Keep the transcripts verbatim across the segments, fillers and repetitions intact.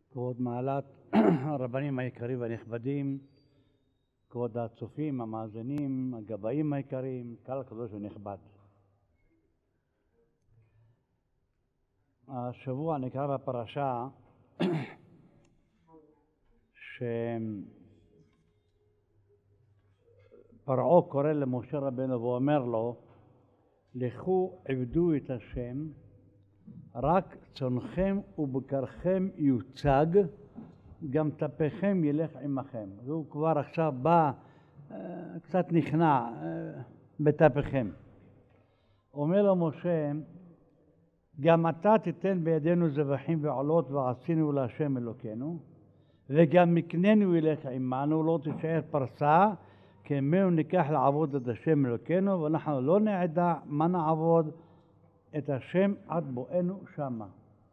כבוד מעלת הרבנים היקרים והנכבדים, כבוד הצופים, המאזינים, הגבאים היקרים, קהל קדוש ונכבד. השבוע נקרא בפרשה שפרעה קורא למשה רבנו ואומר לו, לכו עבדו את השם, רק צונכם ובקרכם יוצג, גם טפיכם ילך עמכם. והוא כבר עכשיו בא קצת נכנע בטפיכם. אומר לו משה, גם אתה תיתן בידינו זבחים ועולות ועשינו להשם אלוקינו, וגם מקננו ילך עמנו, לא תישאר פרסה, כי ממנו ניקח לעבוד את השם אלוקינו, ואנחנו לא נעדה מה נעבוד את השם עד בואנו שמה.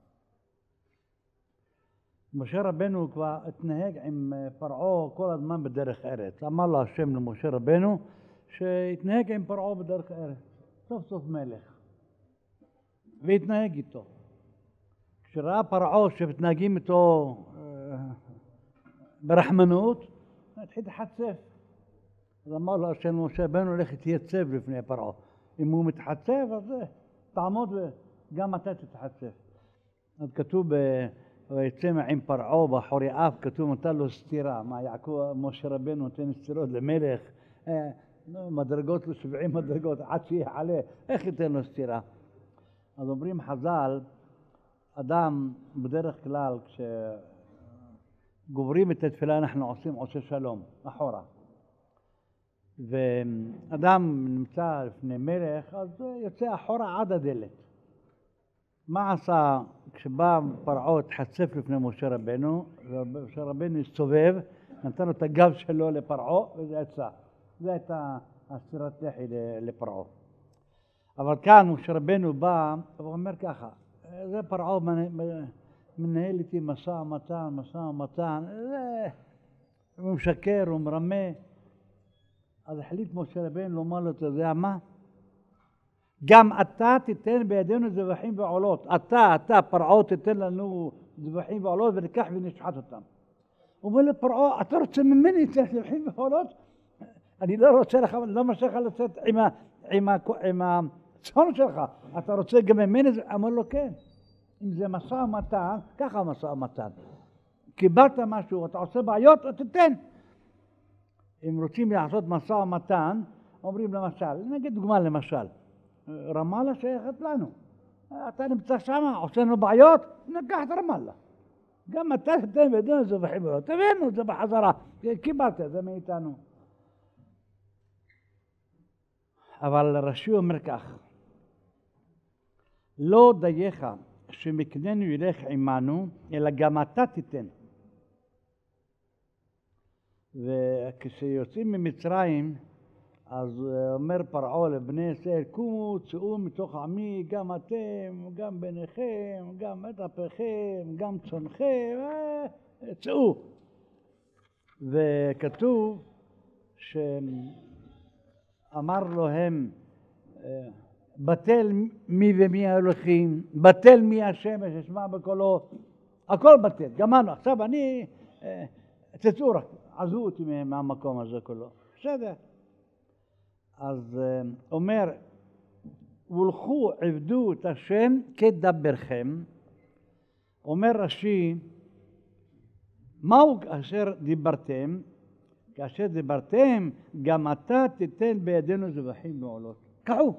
משה רבנו כבר התנהג עם פרעה כל הזמן בדרך ארץ. אמר לו השם למשה רבנו שהתנהג עם פרעה בדרך ארץ. סוף סוף מלך. והתנהג איתו. כשראה פרעה שמתנהגים איתו ברחמנות, התחיל לחצף. אז אמר לו השם למשה רבנו, לך תתייצב לפני פרעה. אם הוא מתחצף, אז תעמוד וגם אתה תתחצף. אז כתוב ויצא עם פרעה בחורי אף, כתוב נתן לו סתירה. מה יעקב משה רבנו נותן סתירות למלך, אה, מדרגות לו שבעים מדרגות עד שיעלה, איך ייתן לו סתירה? אז אומרים חז"ל, אדם בדרך כלל כשגוברים את התפילה אנחנו עושים עושה שלום אחורה, ואדם נמצא לפני מלך אז יוצא אחורה עד הדלת. מה עשה כשבא פרעה התחצף לפני משה רבנו, ומשה רבנו הסתובב, נתן לו את הגב שלו לפרעה וזה יצא. זו הייתה הסתירת לחי לפרעה. אבל כאן משה רבנו בא ואומר ככה, זה פרעה מנהל איתי משא ומתן, משא ומתן, הוא משקר, הוא מרמה. אז החליט משה רבנו לומר לו, אתה יודע מה? גם אתה תיתן בידינו זבחים ועולות. אתה, אתה, פרעה תיתן לנו זבחים ועולות וניקח ונשחט אותם. הוא אומר לפרעה, אתה רוצה ממני את זבחים ועולות? אני לא רוצה לך, לא מרשה לך לצאת עם, עם, עם הצאן שלך. אתה רוצה גם ממני? אמר לו כן. אם זה משא ומתן, ככה משא ומתן. קיבלת משהו, אתה עושה בעיות, תיתן. אם רוצים לעשות משא ומתן, אומרים למשל, נגיד דוגמה למשל, רמאללה שייכת לנו. אתה נמצא שם, עושה לנו בעיות, נקח את רמאללה. גם אתה תתן בידינו זבחים ועולות. תבינו את זה בחזרה, קיבלת את זה מאיתנו. אבל רש"י אומר כך, לא דייך שמקננו ילך עמנו, אלא גם אתה תיתן. וכשיוצאים ממצרים, אז אומר פרעה לבני ישראל, קומו צאו מתוך עמי, גם אתם, גם בניכם, גם מטפכם, גם צונכם, צאו. וכתוב שאמר להם, בטל מי ומי האלוהים, בטל מי השמש, אשמע בקולו, הכל בטל, גמרנו. עכשיו אני, תצאו רק, עזבו אותי מהמקום הזה כולו. בסדר. אז אומר, ולכו עבדו את השם כדברכם. אומר רש"י, מהו כאשר דיברתם? כאשר דיברתם, גם אתה תיתן בידינו זבחים ועולות. קחו.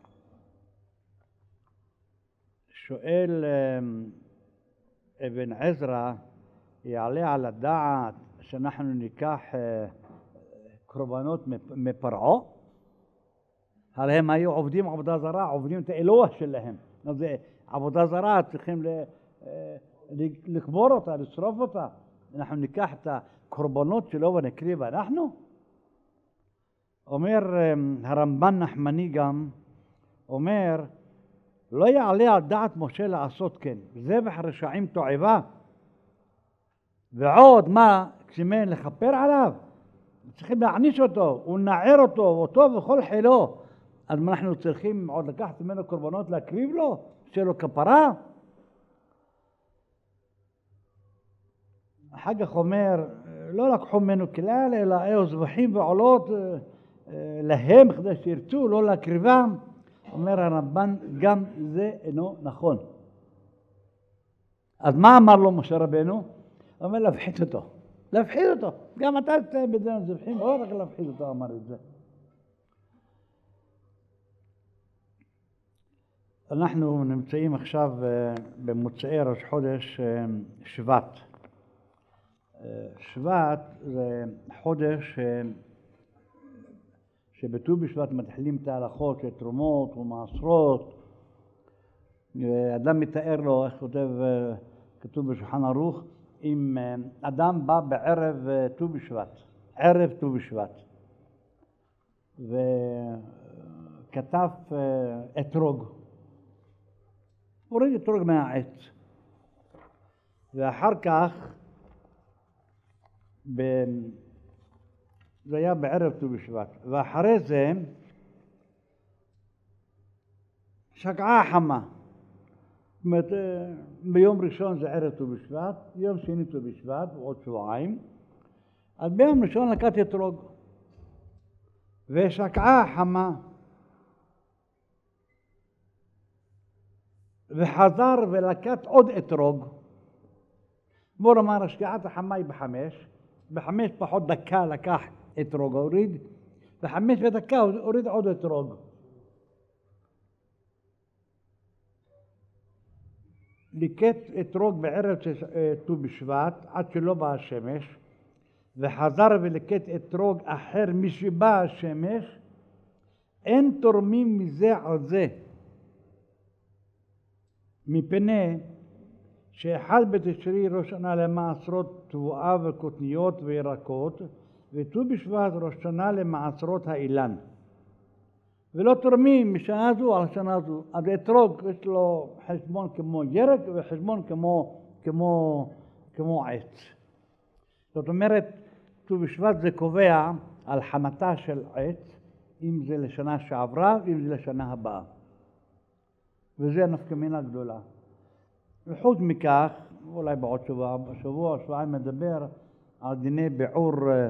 שואל אבן עזרא, יעלה על הדעת שאנחנו ניקח קורבנות מפרעה? הרי הם היו עובדים עבודה זרה, עובדים את האלוה שלהם. אז עבודה זרה צריכים לקבור אותה, לשרוף אותה. אנחנו ניקח את הקורבנות שלו ונקריב אנחנו? אומר הרמב"ן נחמני גם, אומר, לא יעלה על דעת משה לעשות כן. זבח רשעים תועבה. ועוד מה, כשמן לכפר עליו? צריכים להעניש אותו, ולנער אותו, אותו וכל חילו. אז אנחנו צריכים עוד לקחת ממנו קורבנות להקריב לו, שיהיה לו כפרה? אחר כך אומר, לא לקחו ממנו כלל, אלא היו זבחים ועולות להם כדי שירצו, לא להקריבם. אומר הרמב"ן, גם זה אינו נכון. אז מה אמר לו משה רבנו? הוא אומר להפחית אותו, להפחית אותו. גם אתה תתאם בדין זבחים, לא רק להפחית אותו, אמר את זה. אנחנו נמצאים עכשיו במוצאי ראש חודש שבט. שבט זה חודש שבט"ו בשבט מתחילים את ההלכות של תרומות ומעשרות. אדם מתאר לו, איך כותב, כתוב בשולחן ערוך, אם אדם בא בערב ט"ו בשבט, ערב ט"ו בשבט, וכתב אתרוג, הוריד אתרוג מהעץ, ואחר כך, ב... זה היה בערב ט"ו בשבט, ואחרי זה שקעה חמה. זאת אומרת, ביום ראשון זה ערב ט"ו בשבט, יום שני ט"ו בשבט, ועוד שבועיים. אז ביום ראשון לקט אתרוג, ושקעה חמה, וחזר ולקט עוד אתרוג. בוא נאמר, השקיעת החמה היא בחמש, בחמש פחות דקה לקח אתרוג, הוריד, בחמש ודקה הוריד עוד אתרוג. ליקט אתרוג בערב ט"ו בשבט עד שלא באה השמש, וחזר וליקט אתרוג אחר משבאה השמש. אין תורמים מזה על זה, מפני שאחד בתשרי ראש שנה למעשרות תבואה וקוטניות וירקות, וט"ו בשבט ראש שנה למעשרות האילן, ולא תורמים משנה זו על שנה זו. אז אתרוג יש לו חשבון כמו ירק וחשבון כמו, כמו, כמו עץ. זאת אומרת, ט"ו בשבט זה קובע על חנתה של עץ, אם זה לשנה שעברה ואם זה לשנה הבאה, וזה נפקא מינה גדולה. וחוץ מכך, אולי בעוד שבוע, שבוע, שבועיים מדבר על דיני ביעור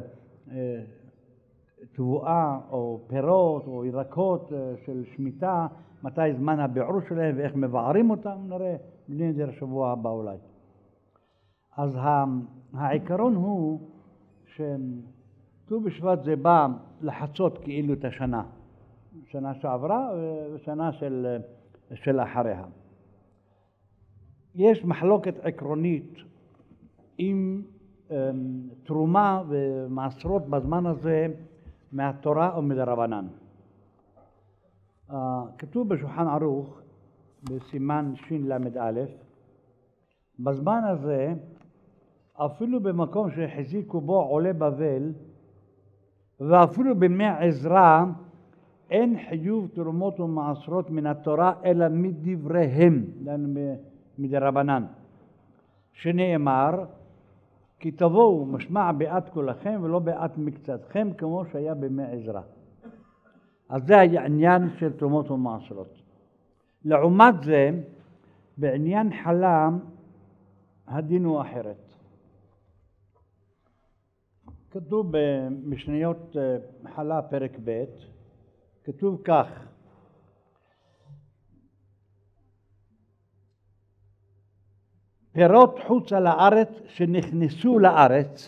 תבואה או פירות או ירקות של שמיטה, מתי זמן הביעור שלהם ואיך מבערים אותם, נראה בלי נדר שבוע הבא אולי. אז העיקרון הוא שט"ו בשבט זה בא לחצות כאילו את השנה, שנה שעברה ושנה של, של אחריה. יש מחלוקת עקרונית עם תרומה ומעשרות בזמן הזה מהתורה או מדרבנן. כתוב בשולחן ערוך בסימן של"א, בזמן הזה אפילו במקום שהחזיקו בו עולי בבל ואפילו בימי עזרא אין חיוב תרומות ומעשרות מן התורה אלא מדבריהם, מדרבנן, שנאמר כי תבואו משמע בעת כולכם ולא בעת מקצתכם, כמו שהיה בימי עזרא. אז זה היה עניין של תרומות ומעשרות. לעומת זה, בעניין חלה הדין הוא אחרת. כתוב במשניות חלה פרק ב', כתוב כך: פירות חוצה לארץ שנכנסו לארץ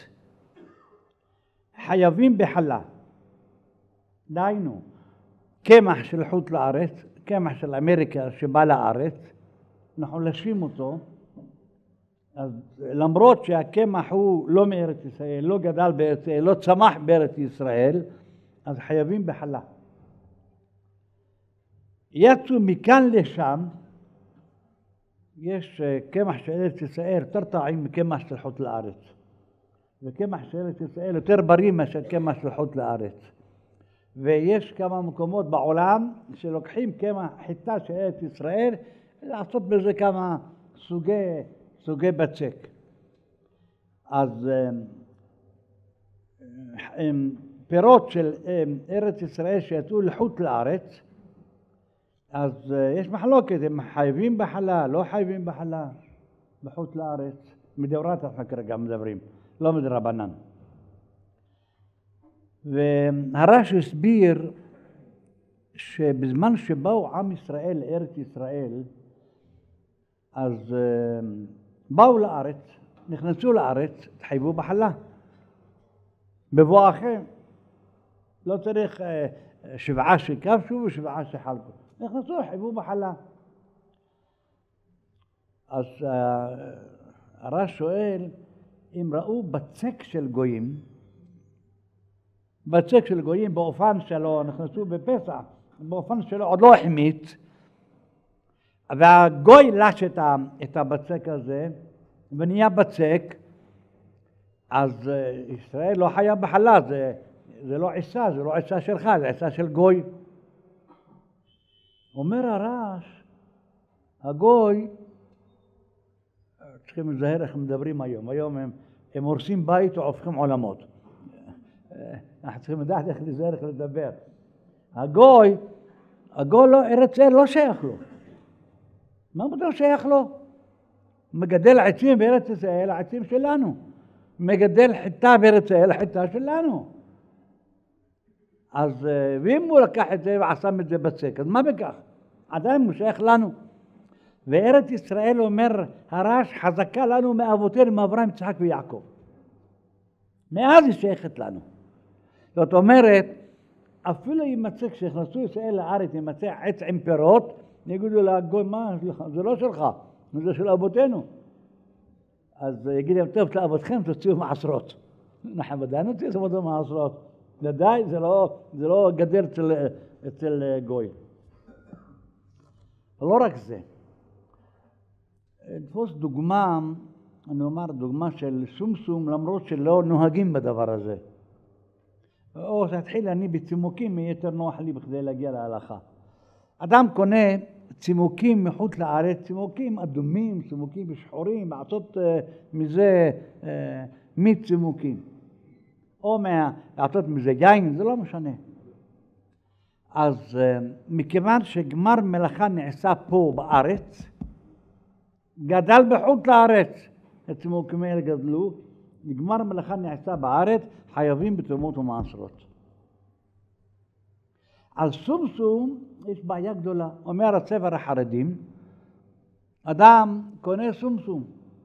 חייבים בחלה. דהיינו, קמח של חוץ לארץ, קמח של אמריקה שבא לארץ, אנחנו לשים אותו, אז למרות שהקמח הוא לא מארץ ישראל, לא גדל בארץ ישראל, לא צמח בארץ ישראל, אז חייבים בחלה. יצאו מכאן לשם, יש קמח של ארץ ישראל יותר טעים מקמח של חוץ לארץ, וקמח של ארץ ישראל יותר בריא מאשר קמח של חוץ לארץ. ויש כמה מקומות בעולם שלוקחים קמח חיטה של ארץ ישראל לעשות בזה כמה סוגי, סוגי בצק. אז פירות של ארץ ישראל שיצאו לחוץ לארץ, אז יש מחלוקת, הם חייבים בחלה, לא חייבים בחלה בחוץ לארץ. מדאורייתא אנחנו כרגע מדברים, לא מדרבנן. והרש"י הסביר שבזמן שבאו עם ישראל לארץ ישראל, אז באו לארץ, נכנסו לארץ, התחייבו בחלה. בבואכם, לא צריך שבעה שכבשו ושבעה שחלקו. נכנסו, התחייבו בחלה. אז הרש שואל, אם ראו בצק של גויים, בצק של גויים באופן שלו, נכנסו בפסח, באופן שלו עוד לא החמיץ, והגוי לש את הבצק הזה, ונהיה בצק, אז ישראל לא חיה בחלה, זה, זה לא עיסה, זה לא עיסה שלך, זה עיסה של גוי. אומר הרש, הגוי, צריכים לזהר איך מדברים היום, היום הם, הם הורסים בית והופכים עולמות. אנחנו צריכים לדעת איך לזהר, איך לדבר. הגוי, הגוי לא, ארץ ישראל לא שייך לו. מה לא שייך לו? מגדל עצים בארץ ישראל, העצים שלנו. מגדל חיטה בארץ ישראל, החיטה שלנו. אז ואם הוא לקח את זה ועשם את זה בצק, אז מה בכך? עדיין הוא שייך לנו. וארץ ישראל אומר הרש חזקה לנו מאבותינו, מאברהם, יצחק ויעקב. מאז היא שייכת לנו. זאת אומרת, אפילו יימצא כשנכנסו ישראל לארץ, יימצא עץ עם פירות, יגידו לגוי, מה זה לא שלך, זה של אבותינו. אז יגיד להם, טוב, לאבותיכם תוציאו מעשרות. אנחנו עדיין נוציא את מעשרות. ודאי, זה לא, זה לא גדר אצל, אצל גוי. לא רק זה. תפוס דוגמה, אני אומר דוגמה של סומסום, למרות שלא נוהגים בדבר הזה. או שתתחיל אני בצימוקים, יהיה יותר נוח לי בכדי להגיע להלכה. אדם קונה צימוקים מחוץ לארץ, צימוקים אדומים, צימוקים שחורים, לעשות uh, מזה uh, מיץ צימוקים. או מה, לעשות מזה יין, זה לא משנה. אז uh, מכיוון שגמר מלאכה נעשה פה בארץ, גדל בחוץ לארץ, הצימוקים האלה גדלו, גמר מלאכה נעשה בארץ, חייבים בתרומות ומעשרות. על סומסום יש בעיה גדולה. אומר הספר החרדים, אדם קונה סומסום,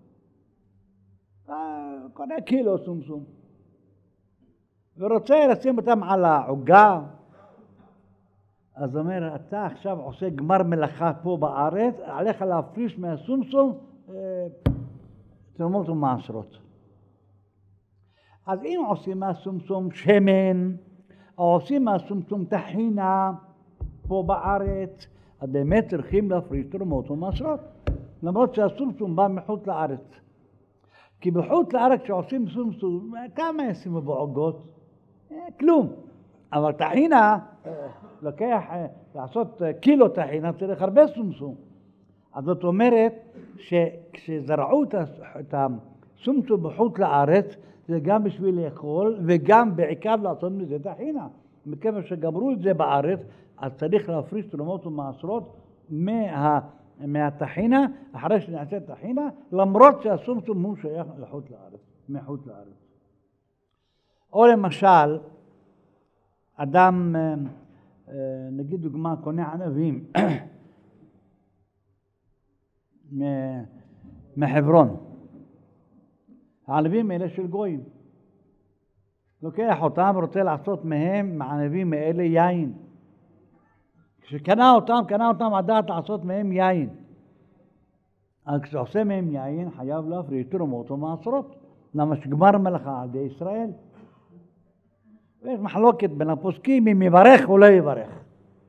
קונה קילו סומסום, ורוצה לשים אותם על העוגה, אז אומר, אתה עכשיו עושה גמר מלאכה פה בארץ, עליך להפריש מהסומסום תרומות ומעשרות. אז אם עושים מהסומסום שמן, או עושים מהסומסום טחינה פה בארץ, אז באמת צריכים להפריש תרומות ומעשרות, למרות שהסומסום בא מחוץ לארץ. כי בחוץ לארץ כשעושים סומסום, כמה ישימו בעוגות? כלום. אבל טחינה, לוקח לעשות קילו טחינה, צריך הרבה סומסום. אז זאת אומרת שכשזרעו את הסומסום בחוץ לארץ, זה גם בשביל לאכול וגם בעיקר לעשות מזה טחינה. מכיוון שגמרו את זה בארץ, אז צריך להפריש תרומות ומעשרות מה, מהטחינה, אחרי שנעשה טחינה, למרות שהסומסום הוא שייך לחוץ לארץ, מחוץ לארץ. או למשל, אדם, נגיד דוגמה, קונה ענבים מחברון. הענבים האלה של גויים. לוקח אותם ורוצה לעשות מהם, מהענבים האלה, יין. כשקנה אותם, קנה אותם עדת לעשות מהם יין. אז כשעושה מהם יין, חייב להפריש תרומות ומעשרות. למה שגמר מלאכה על ידי ישראל. ויש מחלוקת בין הפוסקים אם יברך או לא יברך.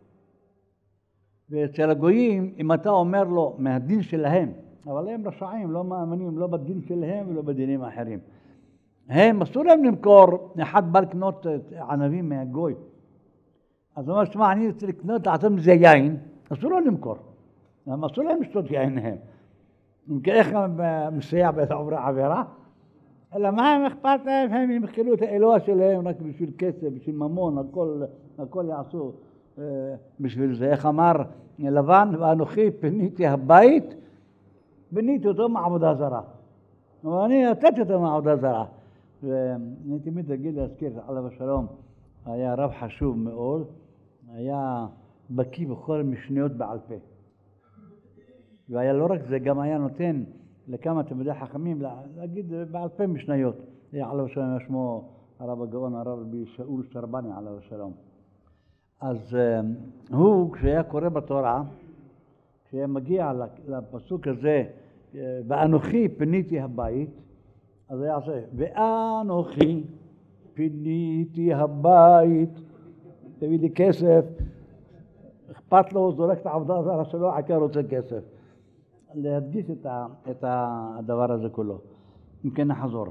ואצל הגויים, אם אתה אומר לו מהדין שלהם, אבל הם רשעים, לא מאמינים, לא בדין שלהם ולא בדינים אחרים. הם אסור להם למכור, אחד בא לקנות ענבים מהגוי. אז הוא אומר, שמע, אני רוצה לקנות, לעשות מזה יין, אסור לו למכור. הם אסור להם לשתות יין הם. איך הם מסייע בעוברי עבירה? אלא מה הם אכפת להם? הם ימכרו את האלוה שלהם רק בשביל כסף, בשביל ממון, הכל, הכל יעשו בשביל זה. איך אמר לבן, ואנוכי פיניתי הבית, בניתי אותו מעבודה זרה. ואני נתתי אותם מעבודה זרה. ואני תמיד אגיד להזכיר, עליו השלום, היה רב חשוב מאוד, היה בקיא בכל משניות בעל פה. והיה לא רק זה, גם היה נותן לכמה תלמידי חכמים להגיד בעל פה משניות. היה עליו השלום, שמו הרב הגאון, הרב רבי שאול שרבני עליו השלום. אז הוא, כשהיה קורא בתורה, כשהיה מגיע לפסוק הזה, ואנוכי פיניתי הבית, אז היה עושה, ואנוכי פיניתי הבית, תביא לי כסף, אכפת לו, זורק את העבודה הזרה שלו, עיקר רוצה כסף. להדגיש את, ה, את הדבר הזה כולו. אם כן נחזור.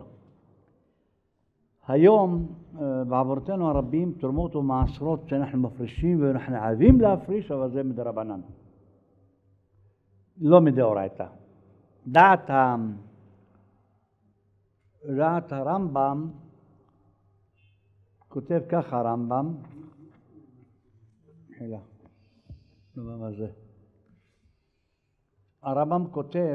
היום בעבורתנו הרבים תרומות ומעשרות שאנחנו מפרישים ואנחנו חייבים להפריש, אבל זה מדרבנן. לא מדאורייתא. דעת, ה... דעת הרמב"ם, כותב ככה הרמב"ם, חילה, לא יודע מה זה. הרמב"ם כותב,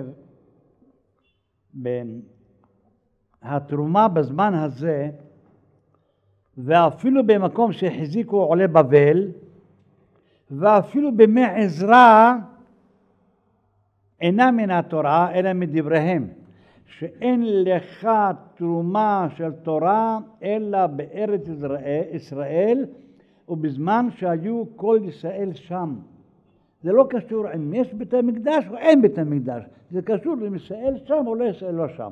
התרומה בזמן הזה, ואפילו במקום שהחזיקו עולי בבל, ואפילו בימי עזרא, אינה מן התורה אלא מדבריהם, שאין לך תרומה של תורה אלא בארץ ישראל ובזמן שהיו כל ישראל שם. זה לא קשור אם יש בית המקדש או אין בית המקדש, זה קשור אם ישראל שם או לא ישראל לא שם.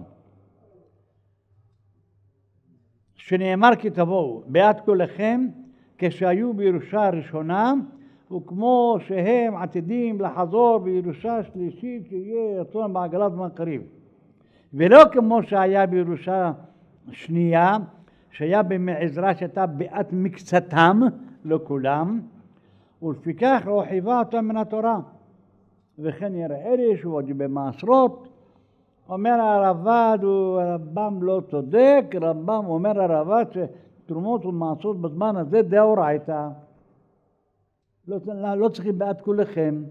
שנאמר כי תבואו בעד כולכם כשהיו בירושה הראשונה, וכמו שהם עתידים לחזור בירושה שלישית שיהיה רצון בעגלת זמן קריב. ולא כמו שהיה בירושה שנייה, שהיה בימי עזרא שהייתה בעת מקצתם, לא כולם, ולפיכך לא חייבה אותם מן התורה. וכן יראה לי שהוא עוד במעשרות, אומר הרב"ד, הרמב"ם לא צודק, הרמב"ם אומר הרב"ד שתרומות ומעשרות בזמן הזה דאורייתא. לא, לא צריכים בעד כולכם.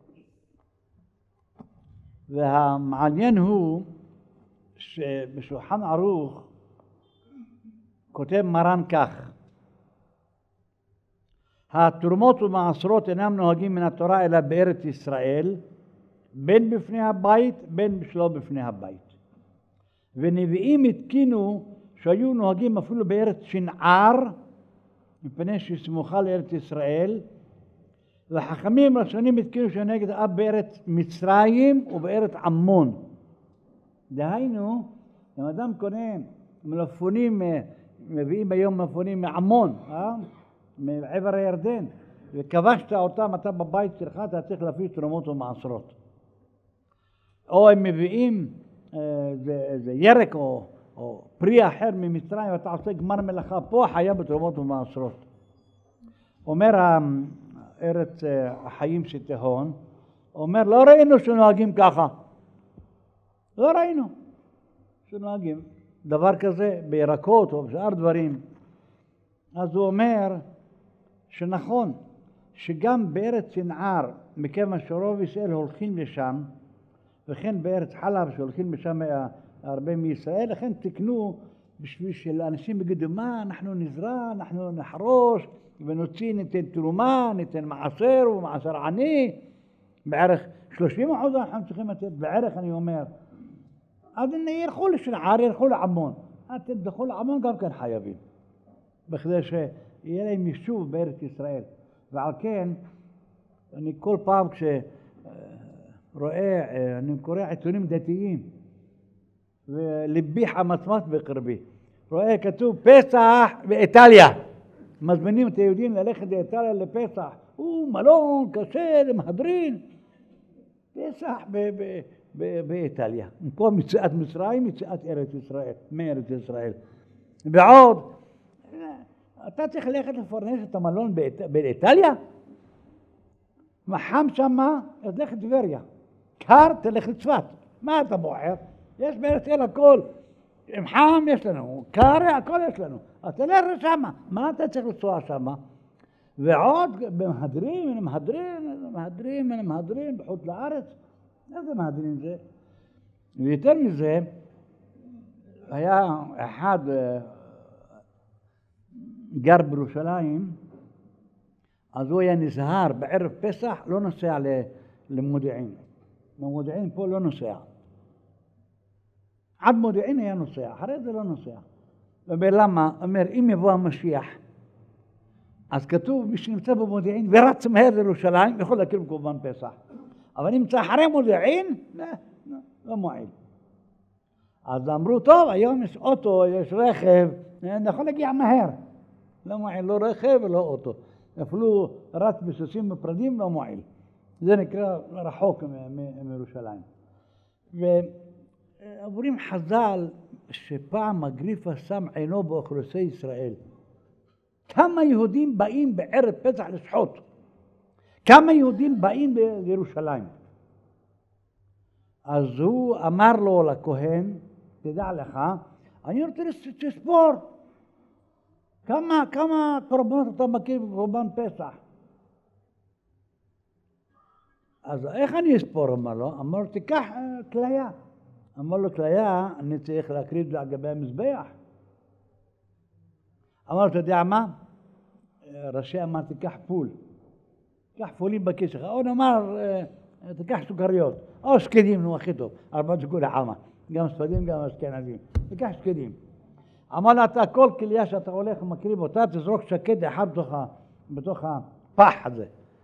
והמעניין הוא שבשולחן ערוך כותב מרן כך: התרומות ומעשרות אינם נוהגים מן התורה אלא בארץ ישראל, בין בפני הבית בין שלא בפני הבית. ונביאים התקינו שהיו נוהגים אפילו בארץ שנער, מפני שסמוכה לארץ ישראל, וחכמים ראשונים התקינו שנגד אב בארץ מצרים ובארץ עמון. דהיינו, אם אדם קונה מלפפונים, מביאים היום מלפפונים מעמון, אה? מעבר הירדן, וכבשת אותם אתה בבית שלך, אתה צריך להפיץ תרומות ומעשרות. או הם מביאים זה, זה ירק או, או פרי אחר ממצרים, ואתה עושה גמר מלאכה פה, חיה בתרומות ומעשרות. אומר ארץ החיים שתהון, אומר לא ראינו שנוהגים ככה. לא ראינו שנוהגים דבר כזה בירקות או בשאר דברים. אז הוא אומר שנכון שגם בארץ שנער, מכיוון שרוב ישראל הולכים לשם, וכן בארץ חלב שהולכים לשם הרבה מישראל, לכן תקנו בשביל שאנשים יגידו מה, אנחנו נזרע, אנחנו נחרוש ונוציא, ניתן תרומה, ניתן מעשר ומעשר עני, בערך שלושים אחוז אנחנו צריכים לתת, בערך אני אומר. אז ילכו לשנער, ילכו לעמון. אתם תלכו לעמון גם כן חייבים, בכדי שיהיה להם יישוב בארץ ישראל. ועל כן, אני כל פעם כשרואה, אני קורא עיתונים דתיים, וליבי חמצמץ בקרבי, רואה כתוב פסח באיטליה. מזמינים את היהודים ללכת לאיטליה לפסח. הוא מלון, קשה, למהדרין. פסח באיטליה. פה מצאת מצרים, מצאת ארץ ישראל, מארץ ישראל. בעוד, אתה צריך ללכת לפרנס את המלון באיטליה? מחם שמה, אז לך טבריה. קר, תלך לצפת. מה אתה בוחר? יש בארץ ישראל הכל. עם חם יש לנו, קר, הכל יש לנו. אז תלך לשמה. מה אתה צריך לנסוע שמה? ועוד במהדרין, מהדרין, מהדרין, מהדרין, בחוץ לארץ. איזה מהדרין זה? ויותר מזה, היה אחד גר בירושלים, אז הוא היה נזהר בערב פסח, לא נוסע למודיעין. למודיעין פה לא נוסע. עד מודיעין היה נוסע, אחרי זה לא נוסע. ולמה? אומר, אם יבוא המשיח, אז כתוב, מי שנמצא במודיעין ורץ מהר לירושלים, יכול להקריב קורבן פסח. אבל אם נמצא אחרי מודיעין, לא, לא, לא מועיל. אז אמרו, טוב, היום יש אוטו, יש רכב, אני יכול להגיע מהר. לא מועיל, לא רכב ולא אוטו. אפילו רץ בסוסים בפרדים, לא מועיל. זה נקרא רחוק מירושלים. ואומרים חז"ל שפעם אגריפס שם עינו באוכלוסי ישראל. כמה יהודים באים בערב פסח לשחוט? כמה יהודים באים לירושלים? אז הוא אמר לו לכהן, תדע לך, אני רוצה לספור. כמה, כמה קורבנות אתה מכיר בקורבן פסח? אז איך אני אספור? אמר לו, אמר לו, תיקח כליה. אמר לו, כליה, אני צריך להקריב על גבי המזבח. אמר לו, אתה יודע מה? ראשי אמר, תיקח פול. תיקח פולים בכיס שלך. או נאמר, תיקח סוכריות. או שקדים, נו, הכי טוב. ארבעת שכולי עלמא. גם ספרדים, גם אשכנזים. תיקח שקדים. אמר לה, אתה כל כליה שאתה הולך ומקריב אותה, תזרוק שקד אחד בתוך, בתוך הפח הזה.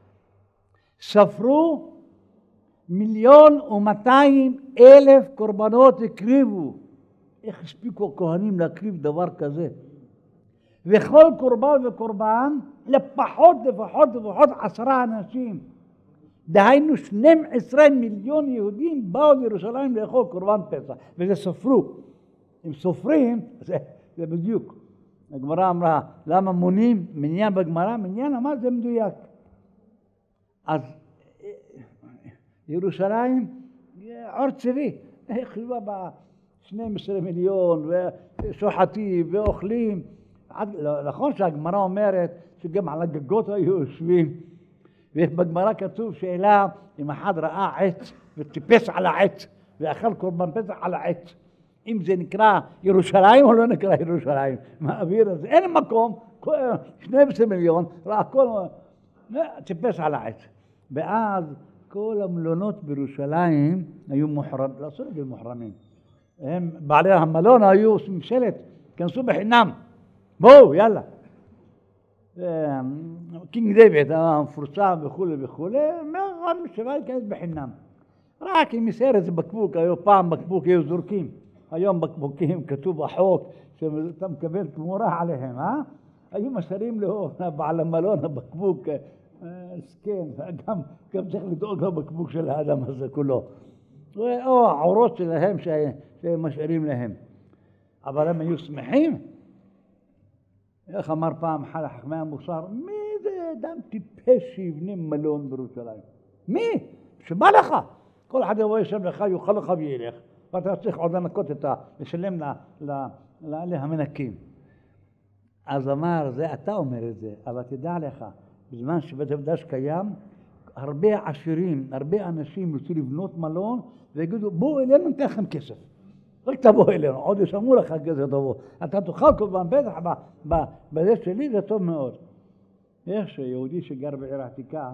ספרו מיליון ומאתיים אלף קורבנות הקריבו. איך הספיקו הכהנים להקריב דבר כזה? וכל קורבן וקורבן לפחות, לפחות, לפחות עשרה אנשים. דהיינו שנים עשרה מיליון יהודים באו לירושלים לאכול קורבן פסח. וזה ספרו. אם סופרים, זה, זה בדיוק. הגמרא אמרה, למה מונים? מניין בגמרא? מניין אמר, זה מדויק. אז ירושלים, עור צבי, חלבה ב-שנים עשר מיליון, ושוחטים ואוכלים. נכון שהגמרא אומרת שגם על הגגות היו יושבים, ובגמרא כתוב שאלה אם אחד ראה עץ וטיפס על העץ ואכל קורבן פסח על העץ. אם זה נקרא ירושלים או לא נקרא ירושלים, מהאוויר הזה, אין מקום, שנים עשר מיליון, ראה כל, טיפס על העץ. ואז כל המלונות בירושלים היו מוחרמים, לא אסור להגיד מוחרמים, הם בעלי המלון היו עושים שלט, כנסו בחינם, בואו יאללה. קינג דיוויד המפורסם וכולי וכולי, מאוד משווה להיכנס בחינם. רק אם יסר איזה בקבוק, היו פעם בקבוק היו זורקים, היום בקבוקים כתוב בחוק שאתה מקבל תמורה עליהם, אה? היו מסרים לו בעל המלון הבקבוק, סכן, גם, גם צריך לדאוג לבקבוק של האדם הזה כולו. או העורות שלהם שהם משאירים להם. אבל הם היו שמחים. איך אמר פעם אחד החכמי המוסר, מי זה אדם טיפש שיבנה מלון בירושלים? מי? שבא לך. כל אחד יבוא ישב לך, יאכל לך וילך. ואתה צריך עוד לנקות את ה... לשלם לאלה המנקים. אז אמר, זה אתה אומר את זה, אבל תדע לך, בזמן שבית המקדש קיים, הרבה עשירים, הרבה אנשים רוצים לבנות מלון, ויגידו, בואו אלינו, ניתן לכם כסף. רק תבוא אלינו, עוד ישמעו לך כסף תבוא. אתה תאכל קורבן פסח בזה שלי, זה טוב מאוד. יש יהודי שגר בעיר העתיקה,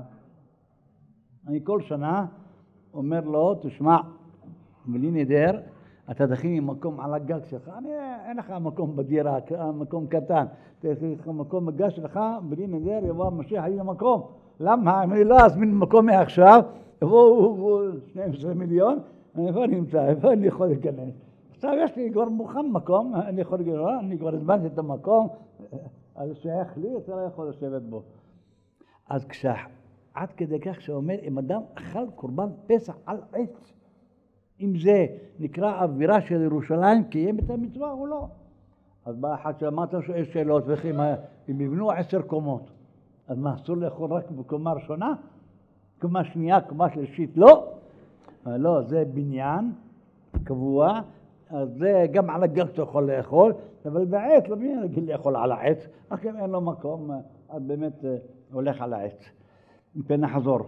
אני כל שנה אומר לו, תשמע, בלי נדר, אתה תכין לי מקום על הגג שלך, אני, אין לך מקום בדירה, מקום קטן, תכין לך מקום בגג שלך, בלי נדר יבוא המשיח, היה מקום. למה? אני לא אזמין מקום מעכשיו, יבואו שנים עשר מיליון, איפה אני נמצא, איפה אני יכול להיכנס? עכשיו יש לי כבר מוכן מקום, אני יכול להגיד, אני כבר הזמנתי את המקום, אז שייך לי, אתה לא יכול לשבת בו. אז כשה, עד כדי כך שאומר, אם אדם אכל קורבן פסח על עץ, אם זה נקרא אווירה של ירושלים, קיים את המצווה או לא? אז בא אחד שאמרת שיש שאלות, וכי אם יבנו עשר קומות, אז מה, אסור לאכול רק בקומה ראשונה? קומה שנייה, קומה שלישית, לא? לא, זה בניין קבוע, אז זה גם על הגג אתה יכול לאכול, אבל בעץ לא מבין להגיד לאכול על העץ, רק אם אין לו מקום, אז באמת הולך על העץ. מפני נחזור.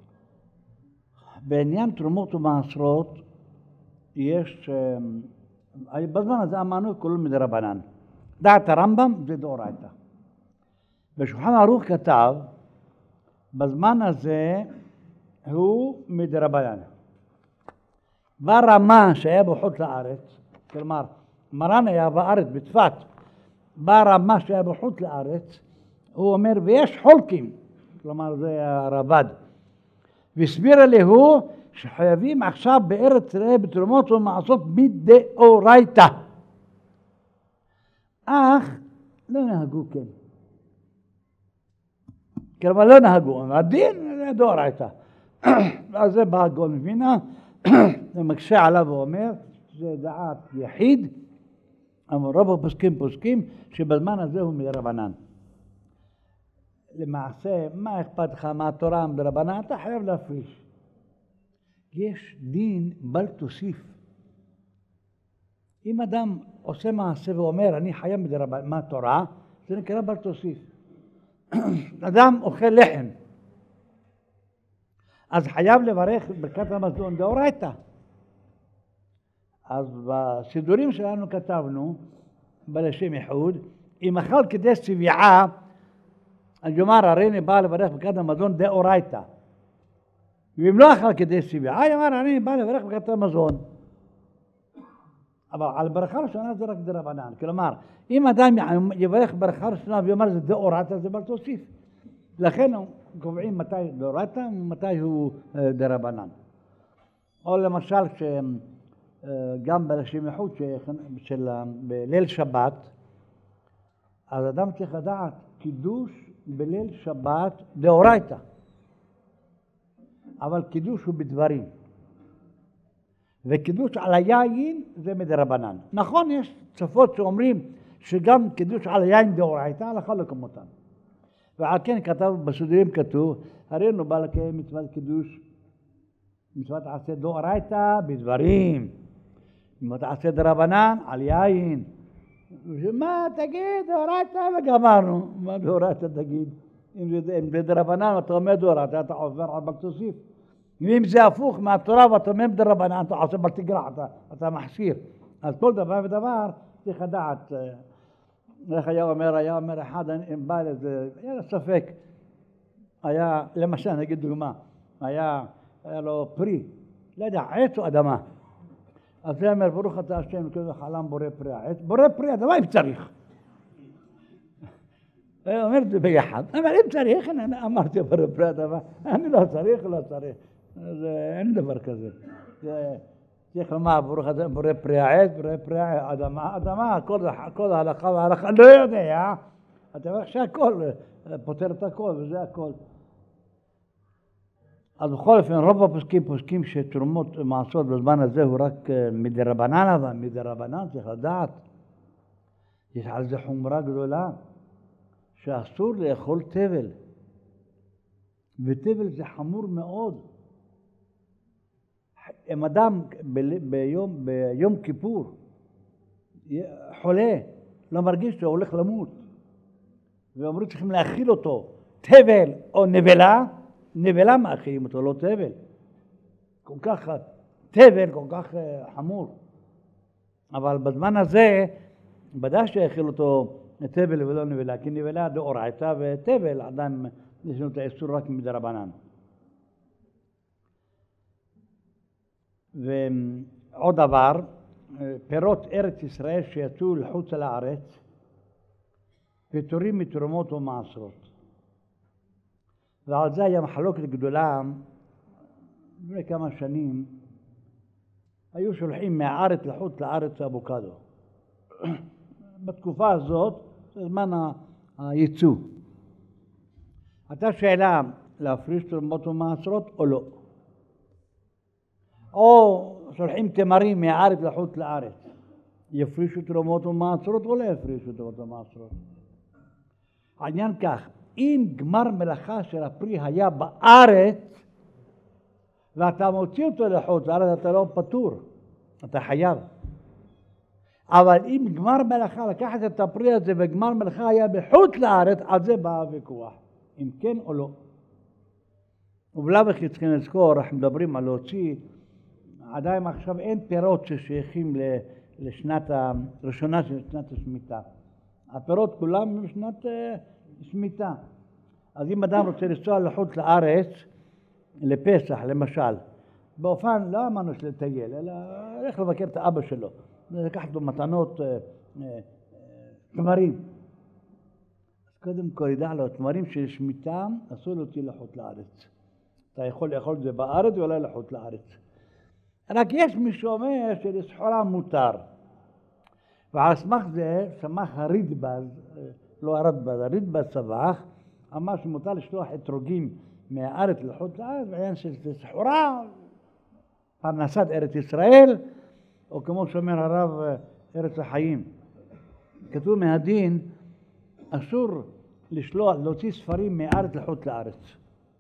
בעניין תרומות ומעשרות, יש בזמן הזה אמרנו כולו מדרבנן. דעת הרמב"ם זה דאורייתא. בשולחן ערוך כתב, בזמן הזה הוא מדרבנן. ברמה שהיה בחוץ לארץ, כלומר, מרן היה בארץ בצפת, ברמה שהיה בחוץ לארץ, הוא אומר, ויש חולקים, כלומר זה הרב"ד, והסביר עליהו שחייבים עכשיו בארץ ישראל בתרומות ומעשות מדאורייתא. אך לא נהגו כן. כלומר לא נהגו, הדין זה דאורייתא. אז זה בא הגאון מווילנה, ומקשה עליו ואומר, זה דעת יחיד, אבל רוב הפוסקים פוסקים שבזמן הזה הוא מדרבנן. למעשה, מה אכפת לך מהתורה מדרבנן? אתה חייב להפריש. יש דין בל תוסיף. אם אדם עושה מעשה ואומר, אני חייב מדרבנן, מה תורה? זה נקרא בל תוסיף. אדם אוכל לחם, אז חייב לברך ברכת המזון דאורייתא. אז בסידורים שלנו כתבנו, בלשם ייחוד, אם אכל כדי שבעה, אז יאמר הריני בא לברך ברכת המזון דאורייתא. ואם לא אכל כדי שבעה, יאמר הריני בא לברך ברכת המזון. אבל על ברכה ראשונה זה רק דרבנן. כלומר, אם אדם יברך ברכה ראשונה ויאמר זה דאורייתא, זה בל תוסיף. לכן קובעים מתי דאורייתא ומתי הוא דרבנן. או למשל, גם בלשם ייחוד של בליל שבת, אז אדם צריך לדעת קידוש בליל שבת דאורייתא. אבל קידוש הוא בדברים. וקידוש על היין זה מדרבנן. נכון, יש צפות שאומרים שגם קידוש על היין דאורייתא, הלכה לא כמותן. ועל כן כתב, בסודרים כתוב, הרינו בא לקיים מצוות קידוש, מצוות עשה דאורייתא בדברים, מצוות עשה דרבנן על יין. מה תגיד דאורייתא וגמרנו, מה דאורייתא תגיד? אם זה דרבנן אתה אומר דאורייתא, אתה עובר על בל תוסיף. ואם זה הפוך מהתורה ואתה אומר דרבנן, אתה עושה בל תגרע, אתה, אתה מחסיר. אז כל דבר ודבר צריך לדעת. איך היה אומר, היה אומר אחד, אני בא לזה, היה לו ספק. היה, למשל, נגיד דוגמה, היה, היה לו פרי, לא יודע, עץ או אדמה. אז הוא אומר, ברוך אתה השם, כאילו חלם בורא פרי העץ, בורא פרי אדמה אם צריך. הוא אומר את זה ביחד, אבל אם צריך, אני אמרתי בורא פרי אדמה, אני לא צריך, לא צריך. אז אין דבר כזה. צריך לומר, ברוך אתה בורא פרי העץ, בורא פרי האדמה, אדמה, כל ההלכה וההלכה, לא יודע. אתה אומר שהכל, פותר את הכל, וזה הכל. אז בכל אופן, רוב הפוסקים פוסקים שתרומות מעשות בזמן הזה הוא רק מדרבנן, אבל מדרבנן צריך לדעת. יש על זה חומרה גדולה, שאסור לאכול תבל. ותבל זה חמור מאוד. אם אדם ביום, ביום כיפור חולה, לא מרגיש שהוא הולך למות, ואומרים צריכים להאכיל אותו תבל או נבלה, נבלה מאכילים אותו, לא תבל. כל כך תבל, כל כך חמור. אבל בזמן הזה, בדרך שהאכיל אותו תבל ולא נבלה, כי נבלה דאורייתא ותבל עדיין יש לנו את האיסור רק מדרבנן. ועוד דבר, פירות ארץ ישראל שיצאו לחוץ לארץ, פטורים מתרומות ומעשרות. ועל זה היה מחלוקת גדולה, לפני כמה שנים, היו שולחים מהארץ לחוץ לארץ אבוקדו. בתקופה הזאת, זה זמן הייצוא. הייתה שאלה להפריש תרומות ומעשרות או לא. או שולחים תמרים מהארץ לחוץ לארץ. יפרישו תרומות ומעשרות או לא יפרישו תרומות ומעשרות. העניין כך, אם גמר מלאכה של הפרי היה בארץ, ואתה מוציא אותו לחוץ לארץ, אתה לא פטור, אתה חייב. אבל אם גמר מלאכה, לקחת את הפרי הזה וגמר מלאכה היה בחוץ לארץ, על זה בא הוויכוח, אם כן או לא. ובלאו הכי צריכים לזכור, אנחנו מדברים על להוציא, עדיין עכשיו אין פירות ששייכים לשנת הראשונה של שנת השמיטה. הפירות כולם בשנת שמיטה. אז אם אדם רוצה לנסוע לחוץ לארץ, לפסח למשל, באופן לא אמרנו של לטייל, אלא הולך לבקר את האבא שלו, לקחת לו מתנות תמרים. אז קודם כל ידע לו, תמרים של שמיטה אסור להוציא לחוץ לארץ. אתה יכול לאכול את זה בארץ ואולי לחוץ לארץ. רק יש מי שאומר שלסחורה מותר. ועל סמך זה סמך הרידב"ז, לא הרדב"ז, הרידב"ז סבך, אמר שמותר לשלוח אתרוגים מהארץ לחוץ לארץ, בעניין של סחורה, פרנסת ארץ ישראל, או כמו שאומר הרב ארץ החיים. כתוב מהדין, אסור לשלוח, להוציא ספרים מהארץ לחוץ לארץ.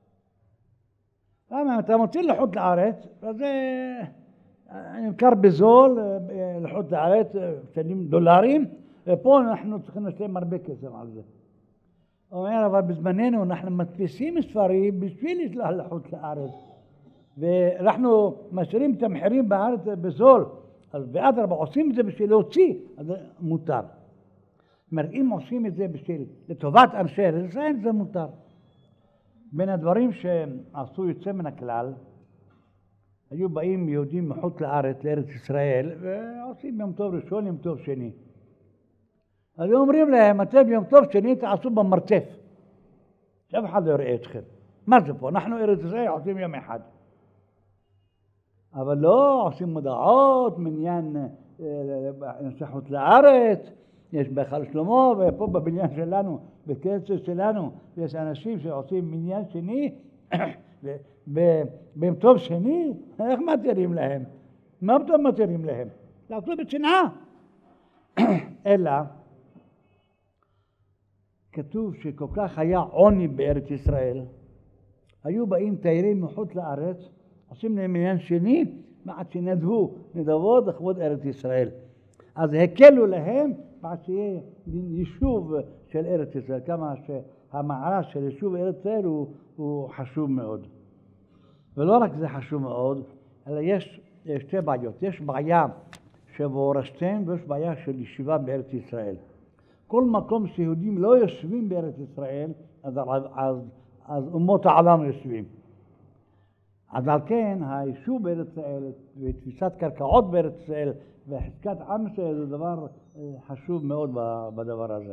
למה? אם אתה מוציא לחוץ לארץ, אז זה נמכר בזול לחוץ לארץ, משלמים דולרים, ופה אנחנו צריכים לשלם הרבה כסף על זה. הוא אומר, אבל בזמננו אנחנו מדפיסים ספרים בשביל לשלוח לחוץ לארץ, ואנחנו משאירים את המחירים בארץ בזול, אז באדרבה עושים את זה בשביל להוציא, אז זה מותר. זאת אומרת, אם עושים את זה בשביל לטובת אנשי ארץ ישראל, זה מותר. בין הדברים שעשו יוצא מן הכלל, היו באים יהודים מחוץ לארץ, לארץ ישראל, ועושים יום טוב ראשון, יום טוב שני. אז אומרים להם, אתם יום טוב שני תעשו במרתף, שאף אחד לא יראה אתכם. מה זה פה? אנחנו ארץ ישראל עושים יום אחד. אבל לא, עושים מודעות, מניין חוץ לארץ, יש בהיכל שלמה, ופה בבניין שלנו, בקצר שלנו, יש אנשים שעושים מניין שני, ביום טוב שני, איך מתירים להם? מה פתאום מתירים להם? לעשו בצנעה. אלא, כתוב שכל כך היה עוני בארץ ישראל, היו באים תיירים מחוץ לארץ, עושים להם מניין שני, ועד שנדבו נדבות לכבוד ארץ ישראל. אז הקלו להם, ועד שיהיה יישוב של ארץ ישראל, כמה שהמערה של יישוב ארץ ישראל הוא, הוא חשוב מאוד. ולא רק זה חשוב מאוד, אלא יש שתי בעיות. יש בעיה שבורשתם ויש בעיה של ישיבה בארץ ישראל. כל מקום שיהודים לא יושבים בארץ ישראל, אז, אז, אז אומות העולם יושבים. אז על כן, היישוב בארץ ישראל ותפיסת קרקעות בארץ ישראל וחזקת עם ישראל זה דבר חשוב מאוד בדבר הזה.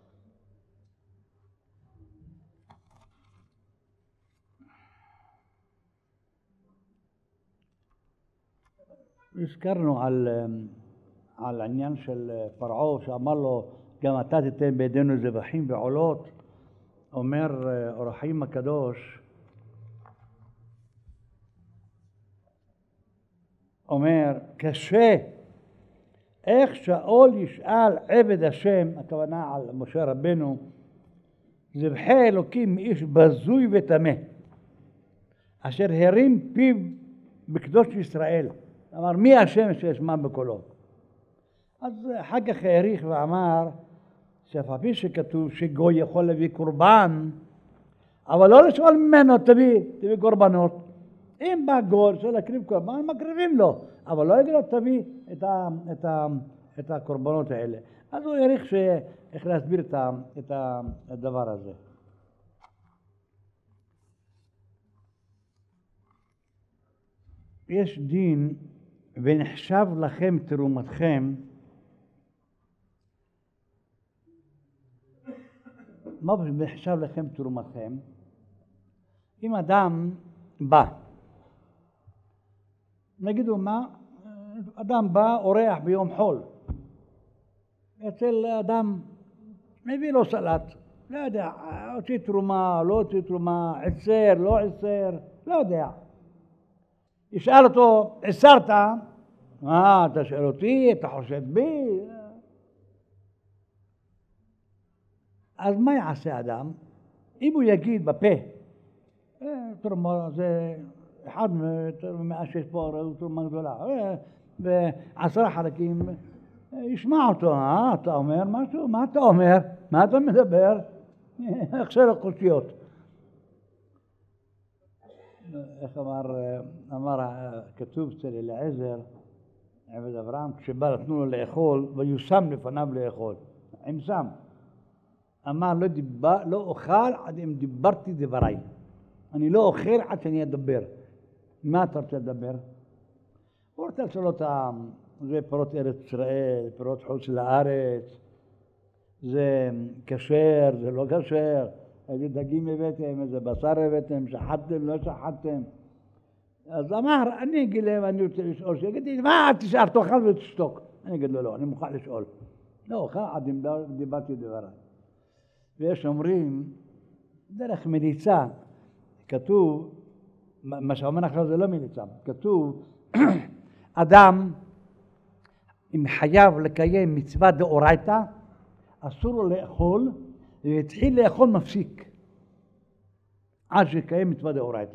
הזכרנו על, על העניין של פרעה שאמר לו גם אתה תיתן בידינו זבחים ועולות. אומר אור החיים הקדוש, אומר קשה איך שאול ישאל עבד השם, הכוונה על משה רבנו, זבחי אלוקים מאיש בזוי וטמא אשר הרים פיו בקדוש ישראל. אמר מי השם שישמע בקולו? אז אחר כך העריך ואמר שאף על פי שכתוב שגוי יכול להביא קורבן, אבל לא לשאול ממנו תביא, תביא קורבנות. אם בא גוי רוצה להקריב קורבן, מקריבים לו, אבל לא יגיד לו תביא את, ה, את, ה, את הקורבנות האלה. אז הוא העריך איך להסביר את, ה, את הדבר הזה. יש דין ונחשב לכם תרומתכם. מה נחשב לכם תרומתכם? אם אדם בא, נגידו מה, אדם בא אורח ביום חול, אצל אדם מביא לו סלט, לא יודע, הוציא תרומה, לא הוציא תרומה, עשר, לא עשר, לא יודע. ישאל אותו, עשרת? אה, אתה שואל אותי, אתה חושד בי? אז מה יעשה אדם? אם הוא יגיד בפה, תרומה זה אחד מאה שיש פה תרומה גדולה, ועשרה חלקים, ישמע אותו, אה, אתה אומר משהו? מה אתה אומר? מה אתה מדבר? איך של הקושיות. איך אמר, אמר, כתוב אצל אליעזר, עבד אברהם, כשבא נתנו לו לאכול, ויושם לפניו לאכול. עם שם. אמר, לא, דיבר, לא אוכל עד אם דיברתי דבריי. אני לא אוכל עד שאני אדבר. מה אתה רוצה לדבר? הוא רוצה לשאול אותם, זה פירות ארץ ישראל, פירות חוץ לארץ, זה כשר, זה לא כשר, איזה דגים הבאתם, איזה בשר הבאתם, שחטתם, לא שחטתם. אז אמר, אני אגיד להם, אני רוצה לשאול, שיגיד לי, מה תשאר, תאכל ותשתוק. אני אגיד לו, לא, אני מוכן לשאול. לא אוכל עד אם דיברתי דבריי. ויש אומרים, דרך מליצה, כתוב, מה שאומר עכשיו זה לא מליצה, כתוב, אדם, אם חייב לקיים מצווה דאורייתא, אסור לו לאכול, והתחיל לאכול מפסיק, עד שיקיים מצווה דאורייתא.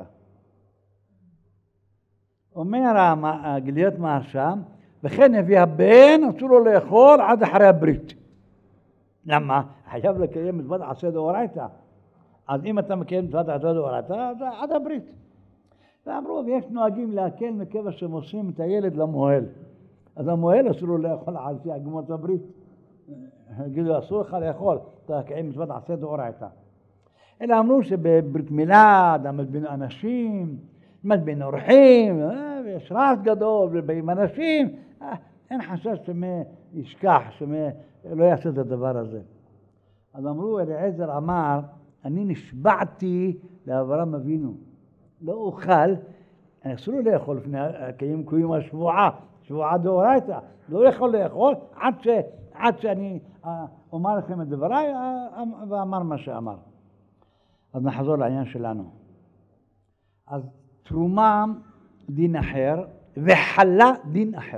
אומר גליית מהרש"ם, וכן הביא הבן, אסור לו לאכול עד אחרי הברית. למה? חייב לקיים מצוות עשה דאורייתא. אז אם אתה מקיים מצוות עשה דאורייתא, אז עד הברית. ואמרו, ויש נוהגים להקל מכיוון שהם עושים את הילד למוהל. אז המוהל אסור לו לאכול עד שיגמור את הברית. יגידו, אסור לך לאכול, אתה מקיים מצוות עשה דאורייתא. אלא אמרו שבברית מילה, עמד בין אנשים, עמד בין אורחים, ויש רעש גדול, ובאים אנשים, אין חשש שמא ישכח, שמא לא יעשה את הדבר הזה. אז אמרו, אליעזר אמר, אני נשבעתי לאברהם אבינו, לא אוכל, אני אסור לו לאכול לפני קיים קויים השבועה, שבועה דאורייתא, לא יכול לאכול עד, ש, עד שאני אומר לכם את דבריי, ואמר מה שאמר. אז נחזור לעניין שלנו. אז תרומה דין אחר, וחלה דין אחר.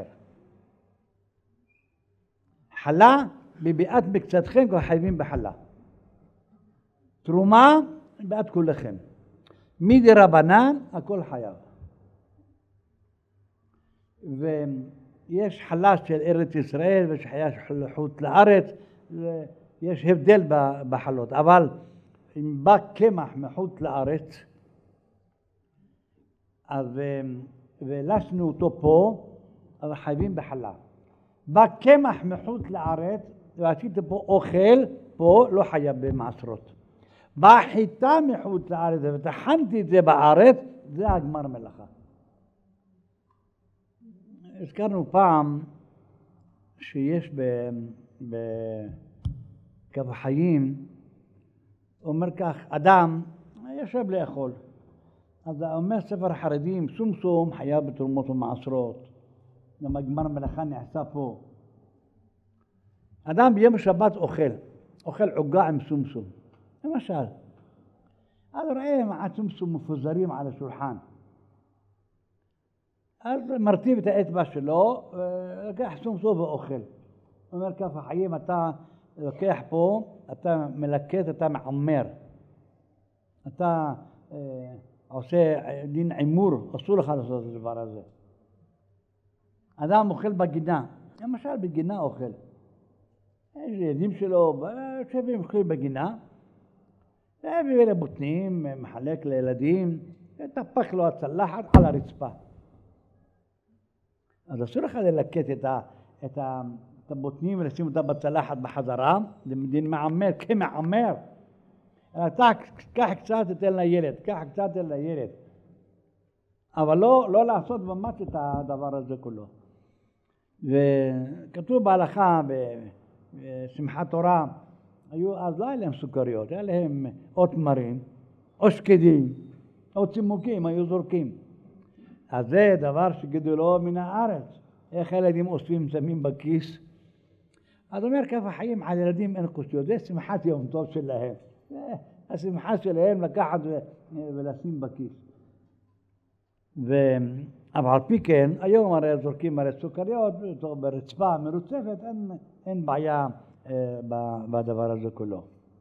חלה, בביאת מקצתכם כבר חייבים בחלה. תרומה, בביאת כולכם. מדי רבנן, הכל חייב. ויש חלה של ארץ ישראל, ויש חיה של חוץ לארץ, יש הבדל בחלות. אבל אם בא קמח מחוץ לארץ, אז ולשנו אותו פה, אז חייבים בחלה. בא קמח מחוץ לארץ, ועשיתי פה אוכל, פה לא חייב במעשרות. בא חיטה מחוץ לארץ, וטחנתי את זה בארץ, זה הגמר מלאכה. הזכרנו פעם שיש בקו החיים, אומר כך, אדם יושב לאכול. אז אומר ספר החרדים, סומסום חייב בתרומות ומעשרות. גם הגמר מלאכה נעשה פה. אדם ביום שבת אוכל, אוכל עוגה עם סומסום. למשל, אז רואה מעט סומסום מפוזרים על השולחן. אז מרטיב את האצבע שלו, לקח סומסום ואוכל. אומר כף החיים, אתה לוקח פה, אתה מלקט, אתה מעמר. אתה אה, עושה דין עימור, אסור לך לעשות את הדבר הזה. אדם אוכל בגינה, למשל בגינה אוכל. יש ילדים שלו, שבים אוכלים בגינה, מביא לבוטנים, מחלק לילדים, תפח לו הצלחת על הרצפה. אז אסור לך ללקט את, ה, את, ה, את הבוטנים ולשים אותה בצלחת בחזרה, זה מדין מעמר, כמעמר. אתה קח קצת תתן לילד, קח קצת תתן לילד. אבל לא, לא לעשות ממש את הדבר הזה כולו. וכתוב בהלכה, בשמחת תורה, היו, אז לא היה להם סוכריות, היה להם או תמרים, או שקדים, או צימוקים, היו זורקים. אז זה דבר שגידולו מן הארץ. איך הילדים אוספים שמים בכיס? אז אומר כף החיים, על ילדים אין קושיות, זה שמחת יום טוב שלהם. השמחה שלהם לקחת ולשים בכיס. אבל על פי כן, היום הרי זורקים הרי סוכריות, ברצפה מרוצפת, אין, אין בעיה אה, בדבר הזה כולו.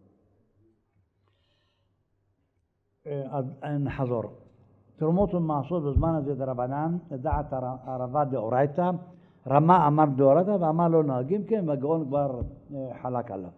אה, אז נחזור. תרומות ומעשרות בזמן הזה דרבנן, לדעת הרבה דאורייתא, רמה אמר דאורייתא ואמר לא נוהגים כן, והגאון כבר אה, חלק עליו.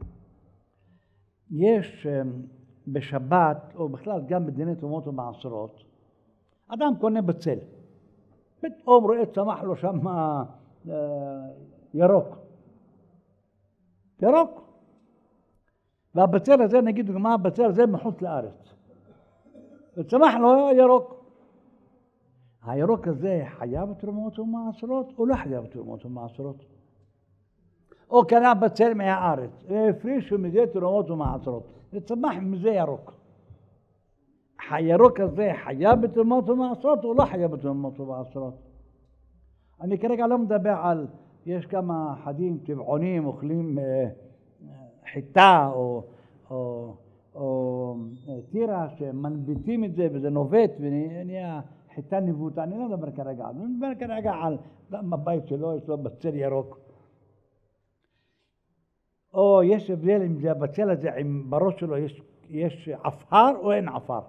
יש אה, בשבת, או בכלל גם בדיני תרומות ומעשרות, אדם קונה בצל. פתאום רואה צמח לו שם ירוק. ירוק. והבצל הזה, נגיד דוגמה, הבצל הזה מחוץ לארץ. וצמח לו ירוק. הירוק הזה חייב תרומות ומעשרות או לא חייב תרומות ומעשרות? או קנה בצל מהארץ, והפרישו מזה תרומות ומעשרות, וצמח מזה ירוק. הירוק הזה חייב בתרומות ומעשרות או לא חייב בתרומות ומעשרות? אני כרגע לא מדבר על, יש כמה חדים טבעונים אוכלים חיטה או, או, או טירה שמנביטים את זה וזה נובט ונהיה חיטה ניווטה. אני לא מדבר כרגע, אני מדבר כרגע על גם הבית שלו, יש לו בצל ירוק. או יש הבדל אם זה הבצל הזה, אם בראש שלו יש, יש עפר או אין עפר.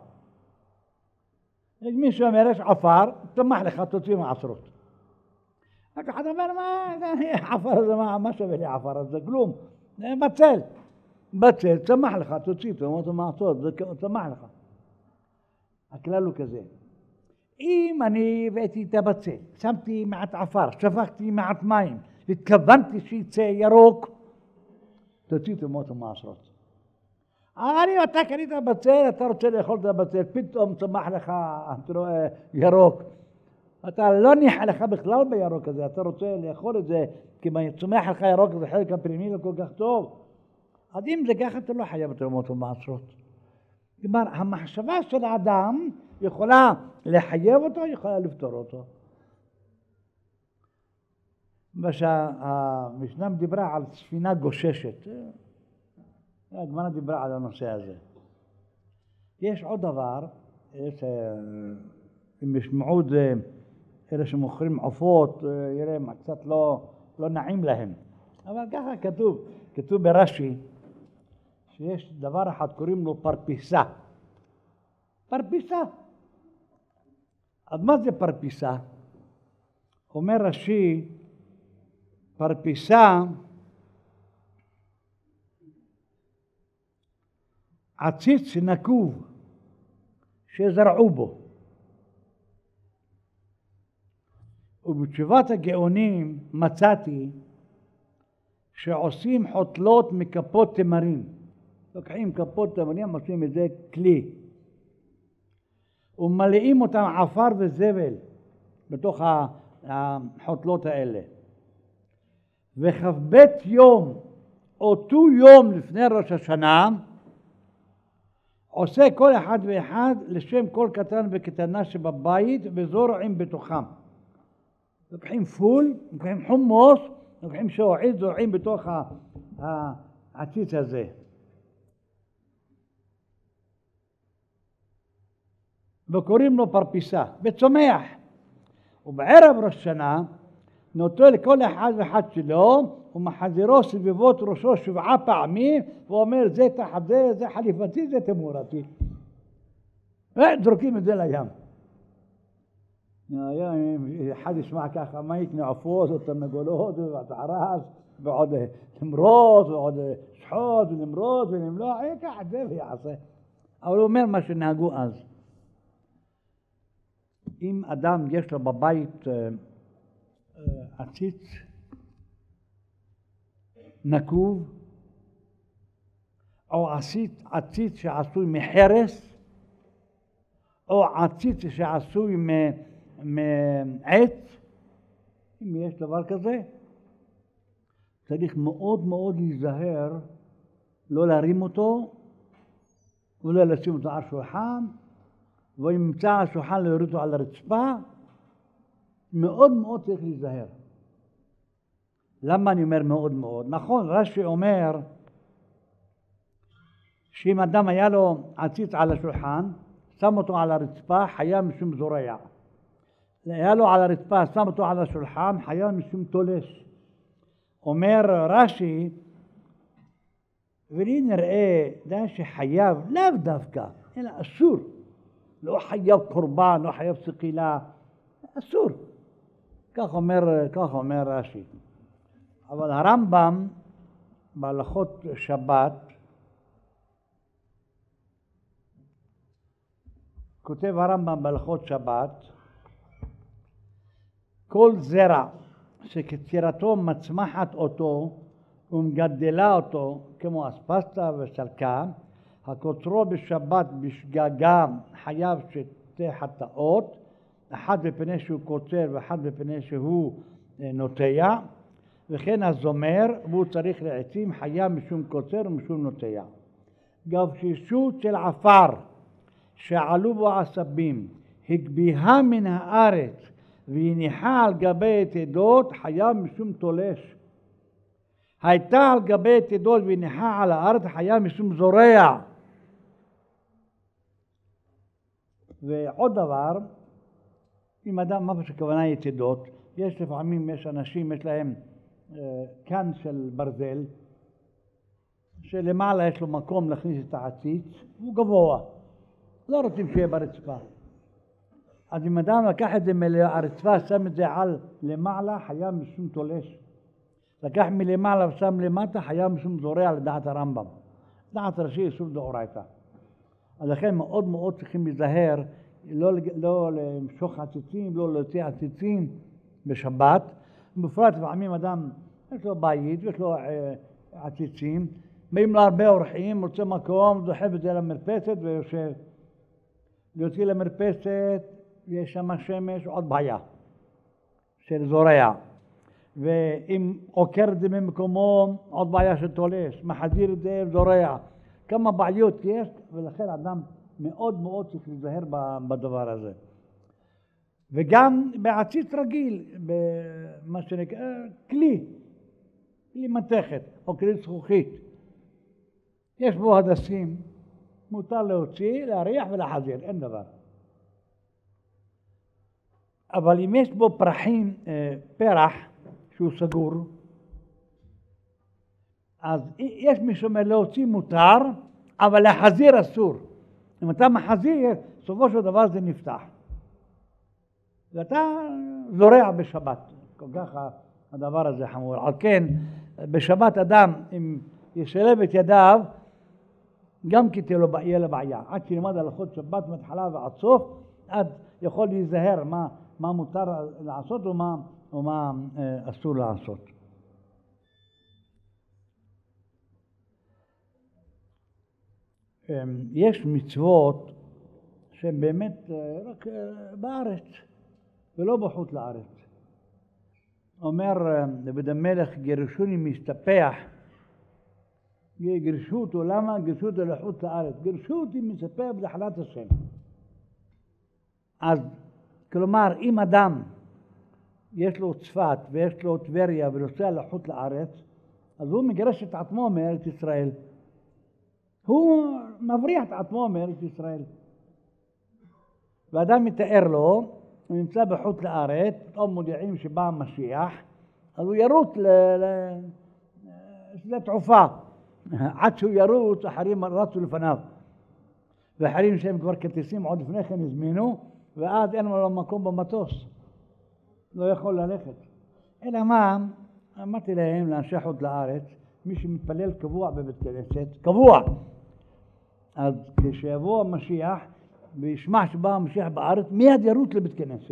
מישהו אומר יש עפר, תמח לך, תוציא מעשרות. רק אחד אומר, מה, עפר זה מה, מה שווה לי עפר? זה כלום, זה בצל. בצל, צמח לך, תוציא תרומות ומעשרות, זה צמח לך. הכלל הוא כזה. אם אני הבאתי את הבצל, שמתי מעט עפר, שפכתי מעט מים, התכוונתי שיצא ירוק, תוציא תרומות ומעשרות. אני, אתה קנית בצל, אתה רוצה לאכול את הבצל, פתאום צמח לך ירוק. אתה לא ניחא לך בכלל בירוק הזה, אתה רוצה לאכול את זה, כי צומח לך ירוק זה חלק הפנימי לא כל כך טוב. אז אם זה ככה, אתה לא חייב תרומות ומעשרות. כלומר, המחשבה של האדם יכולה לחייב אותו, יכולה לפתור אותו. מה שהמשנה דיברה על ספינה גוששת. הגמרא דיברה על הנושא הזה. יש עוד דבר, יש, אם ישמעו את זה, אלה שמוכרים עופות, יראה מה קצת לא, לא נעים להם. אבל ככה כתוב, כתוב ברש"י, שיש דבר אחד קוראים לו פרפיסה. פרפיסה. אז מה זה פרפיסה? אומר רש"י, פרפיסה עציץ נקוב שזרעו בו. ובתשובת הגאונים מצאתי שעושים חותלות מכפות תמרים. לוקחים כפות תמרים, עושים את זה כלי. ומלאים אותם עפר וזבל בתוך החותלות האלה. וכ"ב יום, אותו יום לפני ראש השנה, עושה כל אחד ואחד לשם כל קטן וקטנה שבבית וזורעים בתוכם. לוקחים פול, לוקחים חומוס, לוקחים שעועית, זורעים בתוך העציץ הזה. וקוראים לו פרפיסה, בצומח. ובערב ראש השנה נוטל לכל אחד ואחד שלו ומחזירו סביבות ראשו שבעה פעמים ואומר זה תחת זה, זה חליפתי, זה תמורתי. וזורקים את זה לים. אחד ישמע ככה, מה יקנה עופות או תרנגולות וערס ועוד למרות ועוד שחוט ולמרות ולמלוח, ייקח את זה ויעשה. אבל הוא אומר מה שנהגו אז. אם אדם יש לו בבית עציץ נקוב או עציץ, עציץ שעשוי מחרס או עציץ שעשוי מעץ, אם יש דבר כזה צריך מאוד מאוד להיזהר לא להרים אותו ולא לשים אותו על שולחן, ואם נמצא על השולחן להוריד אותו על הרצפה. מאוד מאוד צריך להיזהר. למה אני אומר מאוד מאוד? נכון, רש"י אומר שאם אדם היה לו עציץ על השולחן, שם אותו על הרצפה, חיה משום זורע. היה לו על הרצפה, שם אותו על השולחן, חיה משום תולש. אומר רש"י, ולי נראה דה שחייב, לאו דווקא, אלא אסור. לא חייב קורבן, לא חייב סקילה, אסור. כך אומר, כך אומר רש"י. אבל הרמב"ם בהלכות שבת כותב הרמב"ם בהלכות שבת, כל זרע שקצירתו מצמחת אותו ומגדלה אותו כמו אספסטה וסלקה, הקוצרו בשבת בשגגה חייב שתי חטאות, אחד בפני שהוא קוצר ואחד בפני שהוא נוטע, וכן הזומר, והוא צריך לעצים חייב משום קוצר ומשום נוטע. גבשישות של עפר שעלו בו עשבים, הגביהה מן הארץ והניחה על גבי יתדות, חייב משום תולש. הייתה על גבי יתדות והניחה על הארץ, חייב משום זורע. ועוד דבר, אם אדם, מה שכוונה יתדות, יש לפעמים, יש אנשים, יש להם אה, כאן של ברזל, שלמעלה יש לו מקום להכניס את העציץ, הוא גבוה, לא רוצים שיהיה ברצפה. אז אם אדם לקח את זה מהרצפה, שם את זה על למעלה, חייב משום תולש. לקח מלמעלה ושם למטה, חייב משום זורע לדעת הרמב"ם. דעת ראשי איסור דאורייתא. אז לכן מאוד מאוד צריכים להיזהר, לא, לא למשוך עציצים, לא להוציא עציצים בשבת. בפרט לפעמים אדם, יש לו בית ויש לו אה, עציצים, באים לו הרבה אורחים, רוצה מקום, דוחף את זה למרפסת ויושב. להוציא למרפסת, יש שם שמש, עוד בעיה של זורע. ואם עוקר את זה ממקומו, עוד בעיה של תולש, מחזיר את זה וזורע. כמה בעיות יש, ולכן אדם מאוד מאוד צריך להיזהר בדבר הזה. וגם בעציץ רגיל, במה שנקרא, כלי, כלי מתכת או כלי זכוכית. יש בו הדסים, מותר להוציא, להריח ולהחזיר, אין דבר. אבל אם יש בו פרחים, פרח, שהוא סגור, אז יש מי שאומר להוציא מותר, אבל להחזיר אסור. אם אתה מחזיר, סופו של דבר זה נפתח. ואתה זורע בשבת. כל כך הדבר הזה חמור. על כן, בשבת אדם, אם ישלב את ידיו, גם כי תהיה לו בעיה. עד שילמד הלכות שבת מתחלה ועד סוף, עד יכול להיזהר מה, מה מותר לעשות ומה, ומה אסור לעשות. יש מצוות שהן באמת רק בארץ ולא בחוץ לארץ. אומר דוד המלך, גירשוני מסתפח. גירשו אותו, למה? גירשו אותו לחוץ לארץ. גירשו אותי מסתפח בנחלת השם. אז כלומר, אם אדם יש לו צפת ויש לו טבריה ונוסע לחוץ לארץ, אז הוא מגרש את עצמו מארץ ישראל. הוא מבריח את עצמו מארץ ישראל. ואדם מתאר לו, הוא נמצא בחוץ לארץ, פתאום מודיעים שבא המשיח, אז הוא ירוץ לשדה תעופה. עד שהוא ירוץ, אחרים רצו לפניו. ואחרים שהם כבר כרטיסים עוד לפני כן הזמינו, ואז אין לו מקום במטוס. לא יכול ללכת. אלא מה? אמרתי להם, לאנשי חוץ לארץ, מי שמתפלל קבוע בבית כנסת, קבוע. אז כשיבוא המשיח וישמע שבא המשיח בארץ, מיד ירוץ לבית כנסת.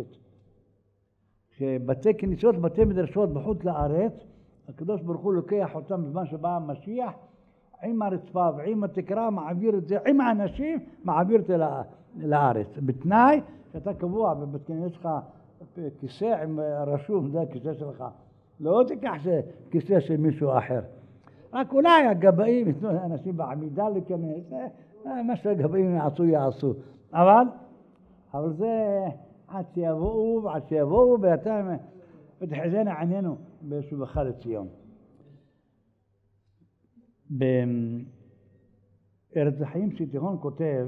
שבתי כניסות, בתי מדרשות בחוץ לארץ, הקדוש ברוך הוא לוקח אותם בזמן שבא המשיח, עם הרצפה ועם התקרה, מעביר את זה, עם האנשים, מעביר את זה לארץ. בתנאי שאתה קבוע בבית כנסת שלך, כיסא עם רשום, זה הכיסא שלך. לא תיקח כיסא של מישהו אחר. רק אולי הגבאים יתנו לאנשים בעמידה להיכנס, מה שהגבאים יעשו יעשו. אבל, אבל זה עד שיבואו ועד שיבואו ואתה ותחזינה ענינו בשובך לציון. בארץ החיים שיתיכון כותב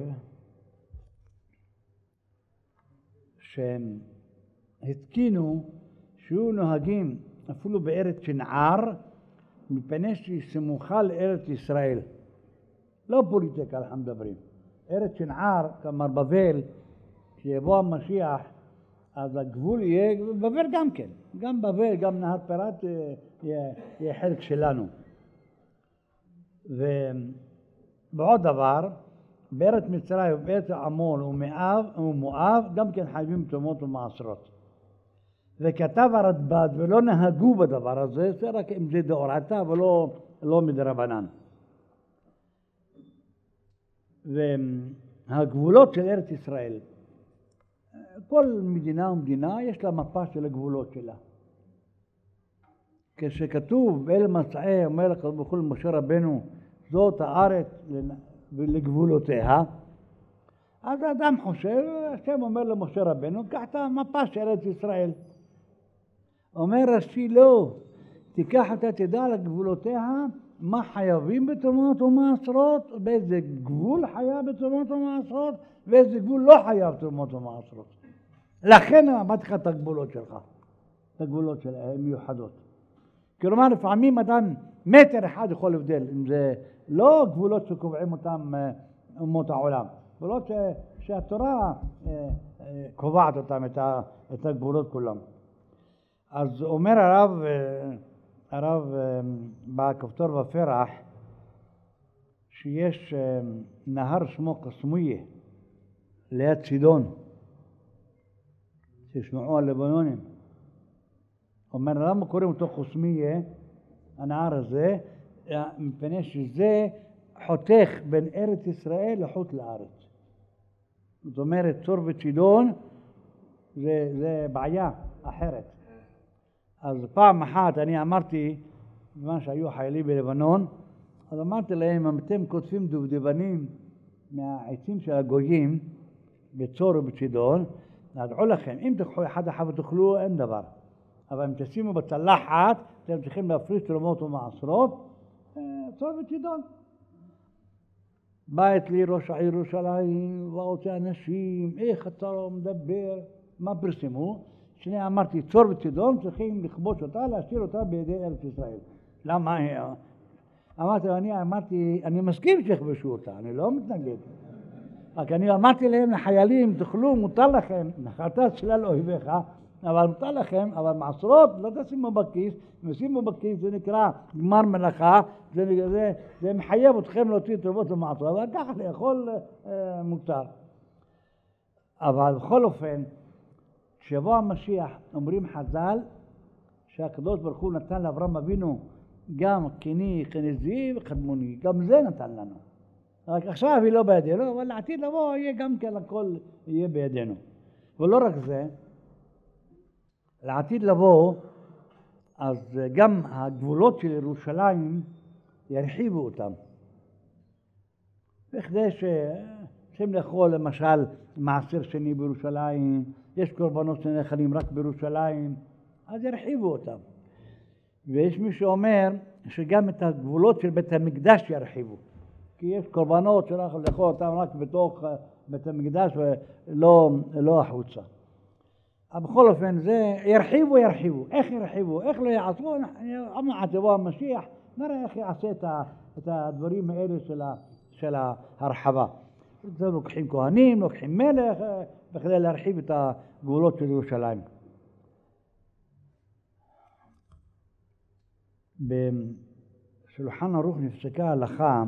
שהם התקינו שיהיו נוהגים אפילו בארץ שנער מפני שהיא סמוכה לארץ ישראל. לא פוליטיקה אנחנו מדברים. ארץ שנער, כלומר בבל, כשיבוא המשיח, אז הגבול יהיה, בבל גם כן. גם בבל, גם נהר פרת יהיה, יהיה חלק שלנו. ובעוד דבר, בארץ מצרים ובארץ עמון ומואב, ומואב גם כן חייבים תרומות ומעשרות. וכתב הרדב"ד ולא נהגו בדבר הזה, זה רק אם זה דאורייתא ולא לא מדרבנן. והגבולות של ארץ ישראל, כל מדינה ומדינה יש לה מפה של הגבולות שלה. כשכתוב אל מצעי אומר לקדוש ברוך הוא למשה רבנו זאת הארץ לגבולותיה, אז האדם חושב, השם אומר למשה רבנו קח את המפה של ארץ ישראל. אומר רש"י לא, תיקח אתה תדע לגבולותיה מה חייבים בתרומות ומעשרות, באיזה גבול חייב בתרומות ומעשרות ואיזה גבול לא חייב בתרומות ומעשרות. לכן אמרתי לך את הגבולות שלך, את הגבולות שלהם מיוחדות. כלומר לפעמים אדם מטר אחד יכול לבדל, אם זה לא גבולות שקובעים אותם אומות העולם, גבולות ש, שהתורה קובעת אותם, את הגבולות כולם. אז אומר הרב, הרב בכפתור ופרח, שיש נהר שמו קסמויה ליד צידון, שישמעו הלבנונים. אומר למה קוראים אותו קסמויה, הנהר הזה, מפני שזה חותך בין ארץ ישראל לחוץ לארץ. זאת אומרת צור וצידון זה, זה בעיה אחרת. אז פעם אחת אני אמרתי, בזמן שהיו חיילים בלבנון, אז אמרתי להם, אם אתם כותבים דובדבנים מהעצים של הגויים, בצור ובצידון, נדעו לכם, אם תקחו אחד אחד ותאכלו, אין דבר. אבל אם תשימו בצלחת, אתם צריכים להפריש תרומות ומעשרות, צור וצידון. בא אצלי ראש העיר ירושלים, ואותי אנשים, איך אתה מדבר, מה פרסמו? שני אמרתי, צור וצידון צריכים לכבוש אותה, להשאיר אותה בידי ארץ ישראל. למה? אמרתי, אני אמרתי, אני מסכים שיכבשו אותה, אני לא מתנגד. רק אני אמרתי להם, לחיילים, תאכלו, מותר לכם, נחלת שלל אויביך, אבל מותר לכם, אבל מעשרות לא תשימו בכיס, אם תשימו בכיס זה נקרא גמר מלאכה, זה, זה, זה מחייב אתכם להוציא תרומות ומעשרות, אבל ככה לאכול אה, מותר. אבל בכל אופן, כשיבוא המשיח, אומרים חז"ל, שהקדוש ברוך הוא נתן לאברהם אבינו גם קני, כנזי וקדמוני, גם זה נתן לנו. רק עכשיו היא לא בידינו, אבל לעתיד לבוא יהיה גם כן הכל יהיה בידינו. ולא רק זה, לעתיד לבוא, אז גם הגבולות של ירושלים ירחיבו אותם. בכדי שצריכים לאכול למשל מעשר שני בירושלים, יש קורבנות שנאכלים רק בירושלים, אז ירחיבו אותם. ויש מי שאומר שגם את הגבולות של בית המקדש ירחיבו. כי יש קורבנות שאנחנו לאכול אותם רק בתוך בית המקדש ולא לא החוצה. אבל בכל אופן זה ירחיבו ירחיבו. איך ירחיבו? איך לא יעשו? עוד מעט יבוא המשיח, נראה איך יעשה את הדברים האלה של, של ההרחבה. לוקחים כהנים, לוקחים מלך, בכדי להרחיב את הגבולות של ירושלים. בשולחן ערוך נפסקה ההלכה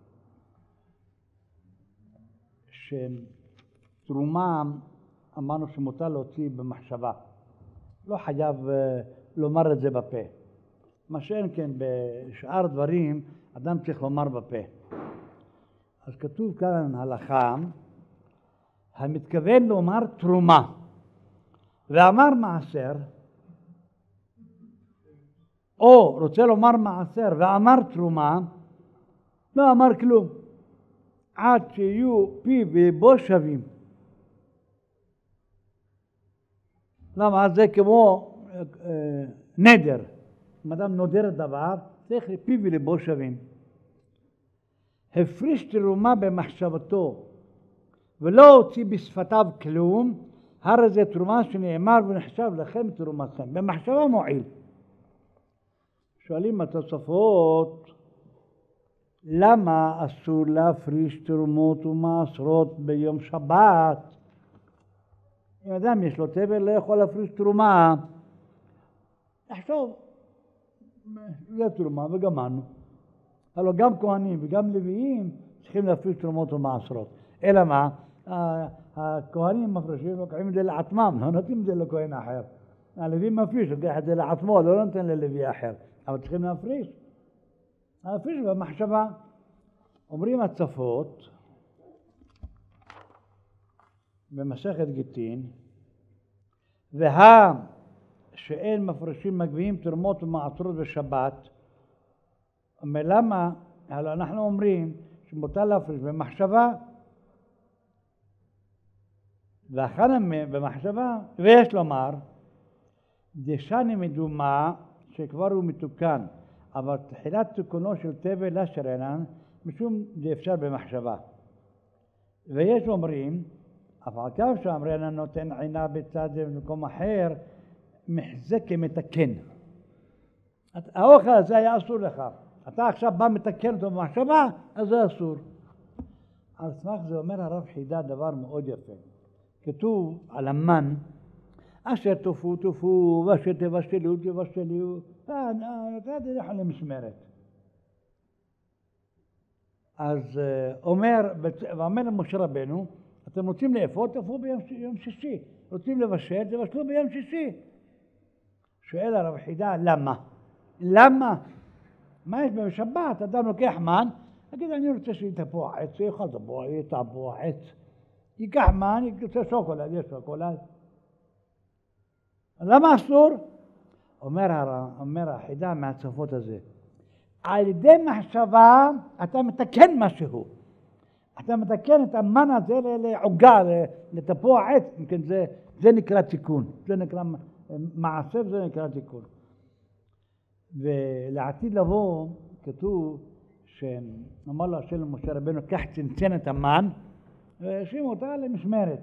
שתרומה אמרנו שמותר להוציא במחשבה. לא חייב לומר את זה בפה. מה שאין כן בשאר דברים אדם צריך לומר בפה. אז כתוב כאן הלכה, המתכוון לומר תרומה ואמר מעשר, או רוצה לומר מעשר ואמר תרומה, לא אמר כלום, עד שיהיו פי ובו שווים. למה? זה כמו אה, נדר. אם אדם נודר דבר, צריך פי ולבו שווים. הפריש תרומה במחשבתו ולא הוציא בשפתיו כלום, הרי זה תרומה שנאמר ונחשב לכם תרומתכם. במחשבה מועיל. שואלים התוספות, למה אסור להפריש תרומות ומעשרות ביום שבת? אם אדם יש לו תבל לא יכול להפריש תרומה, תחשוב, זה תרומה וגמרנו. הלוא גם כהנים וגם לוויים צריכים להפריש תרומות ומעשרות. אלא מה? הכהנים מפרישים, לוקחים את זה לעצמם, לא נותנים את זה לכהן אחר. הלוי מפריש, לוקח את זה לעצמו, לא נותן ללוי אחר, אבל צריכים להפריש. להפריש במחשבה. אומרים הצפות, במסכת גיטין, וה שאין מפרישים מגביהים תרומות ומעשרות בשבת. למה? הלוא אנחנו אומרים שמותר להפריש במחשבה, ואחרם במחשבה, ויש לומר, דשני מדומה שכבר הוא מתוקן, אבל תחילת תיקונו של תבל לשרנן, משום זה אפשר במחשבה. ויש אומרים, אף על כך שאמרנה נותן עינה בצד זה במקום אחר, מחזה כמתקן. האוכל הזה היה אסור לך. אתה עכשיו בא מתקן אותו במחשבה, אז זה אסור. על סמך זה אומר הרב חידה דבר מאוד יפה. כתוב על המן, אשר תופו תופו, ואשר תבשלו תבשלו, אתה תלך על המשמרת. אז אומר, ואומר למשה רבנו, אתם רוצים לאפות, תאפו ביום שישי. רוצים לבשל, תבשלו ביום שישי. שואל הרב חידה, למה? למה? מה יש בשבת? אדם לוקח מן, יגיד, אני רוצה שיתפוח עץ, יאכל תפוח, יתפוח עץ. ייקח מן, יוצא שוקולד, יש שוקולד. למה אסור? אומר, אומר החידה מהצפות הזה, על ידי מחשבה אתה מתקן משהו. אתה מתקן את המן הזה לעוגה, לתפוח עץ, זה, זה נקרא תיקון, זה נקרא מעשה וזה נקרא תיקון. ולעתיד לבוא כתוב שאמר לו השם למשה רבנו, קח צנצן את המן והאשים אותה למשמרת.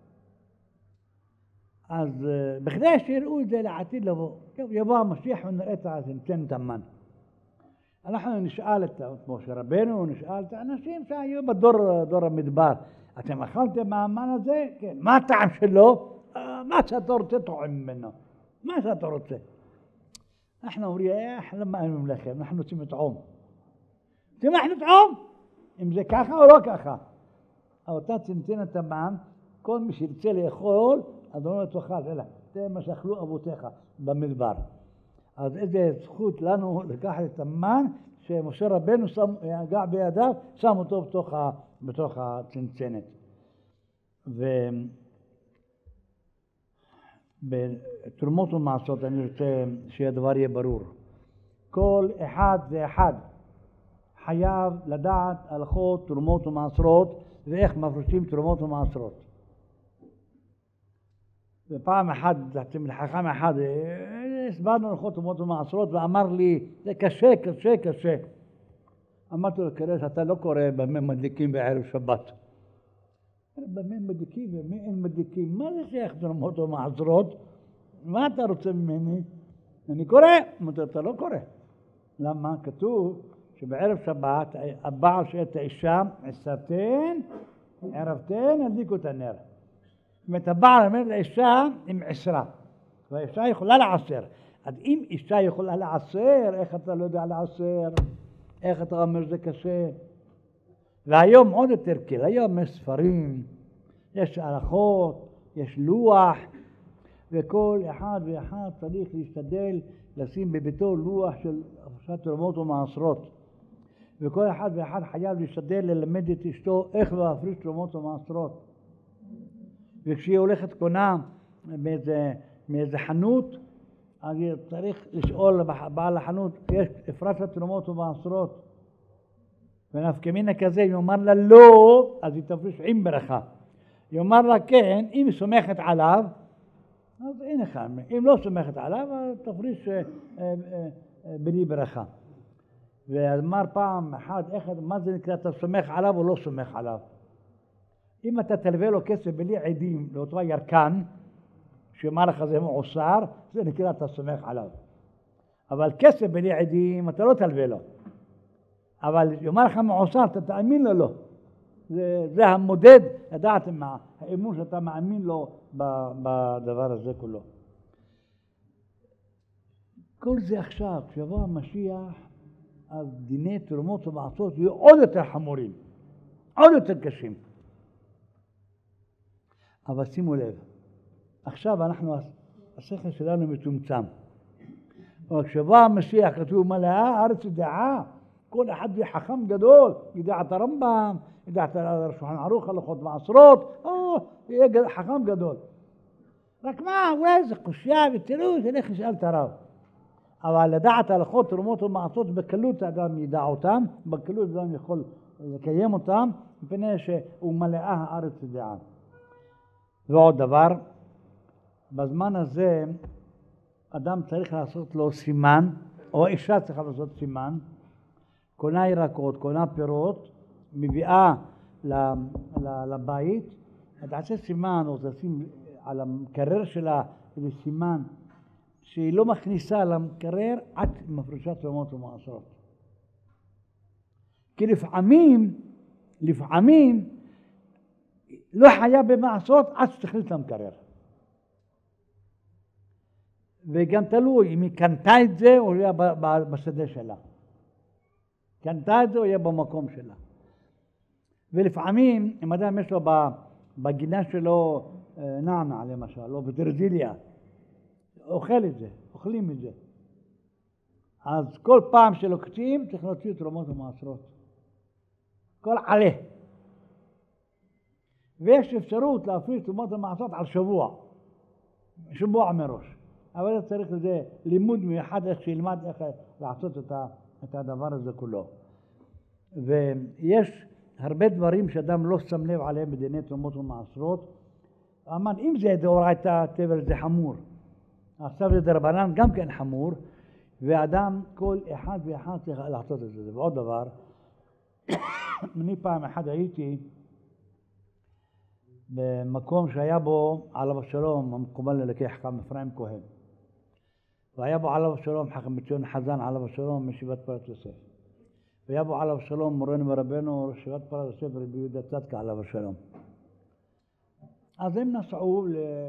אז בכדי שיראו את זה לעתיד לבוא, יבוא המשיח ונראה את הצנצן את המן. אנחנו נשאל את משה רבנו, נשאל את האנשים שהיו בדור דור המדבר, אתם אכלתם מהמן הזה? כן. מה הטעם שלו? מה שאתה רוצה טועם ממנו. מה שאתה רוצה. אנחנו אומרים, איך, למה אין ממלכם? אנחנו רוצים לטעום. רוצים אנחנו לטעום? אם זה ככה או לא ככה. אבל אתה צנצן את המן, כל מי שירצה לאכול, אז אומר תאכל, אלא, זה מה שאכלו אבותיך במדבר. אז איזה זכות לנו לקחת את המן, שמשה רבנו שם, יגע בידיו, שם אותו בתוך, ה, בתוך הצנצנת. ו... בתרומות ומעשרות אני רוצה שהדבר יהיה ברור. כל אחד ואחד חייב לדעת הלכות תרומות ומעשרות ואיך מפרישים תרומות ומעשרות. ופעם אחת, חכם אחד, הסברנו הלכות תרומות ומעשרות ואמר לי, זה קשה, קשה, קשה. אמרתי לו, כנראה שאתה לא קורא במה מדליקים בערב שבת. במה מדליקים ובמה אין מדליקים? מה זה שייך תרומות ומעשרות? מה אתה רוצה ממני? אני קורא. אתה לא קורא. למה? כתוב שבערב שבת הבעל שאת האישה עשרתן, ערבתן, הדליקו את הנר. זאת אומרת, הבעל אומר לאישה עם עשרה, והאישה יכולה לעשר. אז אם אישה יכולה לעשר, איך אתה לא יודע לעשר? איך אתה אומר זה קשה? והיום עוד יותר קל, היום יש ספרים, יש הלכות, יש לוח, וכל אחד ואחד צריך להשתדל לשים בביתו לוח של הפרשת תרומות ומעשרות. וכל אחד ואחד חייב להשתדל ללמד את אשתו איך להפריש תרומות ומעשרות. וכשהיא הולכת קונה מאיזה, מאיזה חנות, אז צריך לשאול בעל החנות, יש הפרשת תרומות ומעשרות? ונפקמינה כזה, אם יאמר לה לא, אז היא תפריש עם ברכה. יאמר לה כן, אם היא סומכת עליו, אז אין אחד. אם לא סומכת עליו, אז תפריש אה, אה, אה, בלי ברכה. ואמר פעם אחד, איך, מה זה נקרא, אתה סומך עליו או לא סומך עליו? אם אתה תלווה לו כסף בלי עדים, לאותו ירקן, שאמר לך זה מעוסר, זה נקרא, אתה סומך עליו. אבל כסף בלי עדים, אתה לא תלווה לו. אבל יאמר לך מעוסר, אתה תאמין לו לא. זה, זה המודד, לדעת מה, האמון שאתה מאמין לו בדבר הזה כולו. כל זה עכשיו, כשיבוא המשיח, אז דיני תרומות ומעשרות יהיו עוד יותר חמורים, עוד יותר קשים. אבל שימו לב, עכשיו אנחנו השכל שלנו מצומצם. אבל כשבא המשיח כתוב מלאה הארץ ידעה, כל אחד יהיה חכם גדול, ידע את הרמב"ם, ידע את השולחן ערוך, הלכות מעשרות, או, יהיה חכם גדול. רק מה, אולי איזה קושיה ותראו, תלך לשאל את הרב. אבל לדעת הלכות, תרומות ומעשרות, בקלות האדם ידע אותם, בקלות האדם יכול לקיים אותם, מפני שהוא מלאה הארץ ידעה. ועוד דבר, בזמן הזה אדם צריך לעשות לו סימן, או אישה צריכה לעשות סימן, קונה ירקות, קונה פירות, מביאה לבית, תעשה סימן או תשים על המקרר שלה איזה סימן שהיא לא מכניסה למקרר עד מפרישת תרומות ומעשרות. כי לפעמים, לפעמים לא חיה במעשרות עד שתכניס למקרר. וגם תלוי אם היא קנתה את זה או היה בשדה שלה. קנתה את זה או היה במקום שלה. ולפעמים, אם אדם יש לו בגינה שלו נענע למשל, או בטרזיליה, אוכל את זה, אוכלים את זה. אז כל פעם שלוקחים צריך להוציא תרומות ומעשרות. כל עלה. ויש אפשרות להפריש תרומות ומעשרות על שבוע. שבוע מראש. אבל צריך לזה לימוד מיוחד איך שילמד איך לעשות את, ה, את הדבר הזה כולו. ויש הרבה דברים שאדם לא שם לב עליהם בדיני תרומות ומעשרות. אמר, אם זה דאורייתא טבל זה חמור. עכשיו זה דרבנן גם כן חמור, ואדם כל אחד ואחד צריך לעשות את זה. ועוד דבר, אני פעם אחד הייתי במקום שהיה בו עליו השלום, המקובל ללקח חכם אפרים כהן. והיה בו עליו השלום חכם בציון חזן עליו השלום מישיבת פורת יוסף. והיה בו עליו השלום מורנו ורבנו ראש ישיבת פורת יוסף רבי יהודה צדקה עליו השלום. אז הם נסעו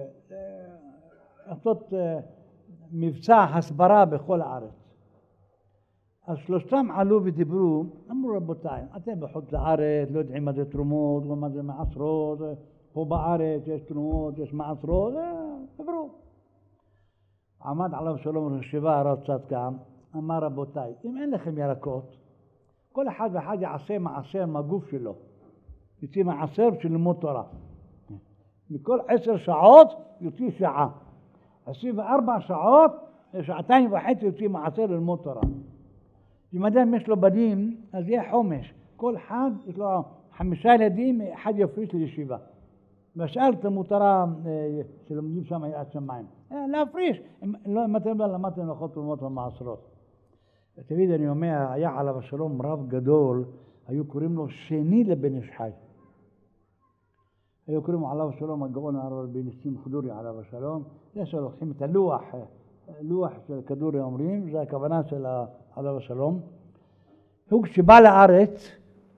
לעשות מבצע הסברה בכל הארץ. אז שלושתם עלו ודיברו, אמרו רבותיי, אתם בחוץ לארץ, לא יודעים מה זה תרומות ומה זה מעשרות, פה בארץ יש תרומות, יש מעשרות, דברו. עמד עליו שלום ראש ישיבה הרב צדקה, אמר רבותיי, אם אין לכם ירקות, כל אחד ואחד יעשה מעשר מהגוף שלו, יוציא מעשר של לימוד תורה. מכל עשר שעות יוציא שעה. עשרים וארבע שעות, שעתיים וחצי יוציא מעשר ללמוד תורה. אם אדם יש לו בנים, אז יהיה חומש. כל אחד יש לו חמישה ילדים, אחד יפריש לישיבה. והשאר תלמוד תורה שלומדים שם יראת שמיים. להפריש, אם אתם לא למדתם הלכות תרומות ומעשרות. תמיד אני אומר, היה עליו השלום רב גדול, היו קוראים לו שני לבן איש חי. היו קוראים עליו השלום הגאון הרב רבי ניסים חדורי עליו השלום. זה שלוקחים את הלוח, לוח של כדורי אומרים, זה הכוונה של עליו השלום. הוא כשבא לארץ,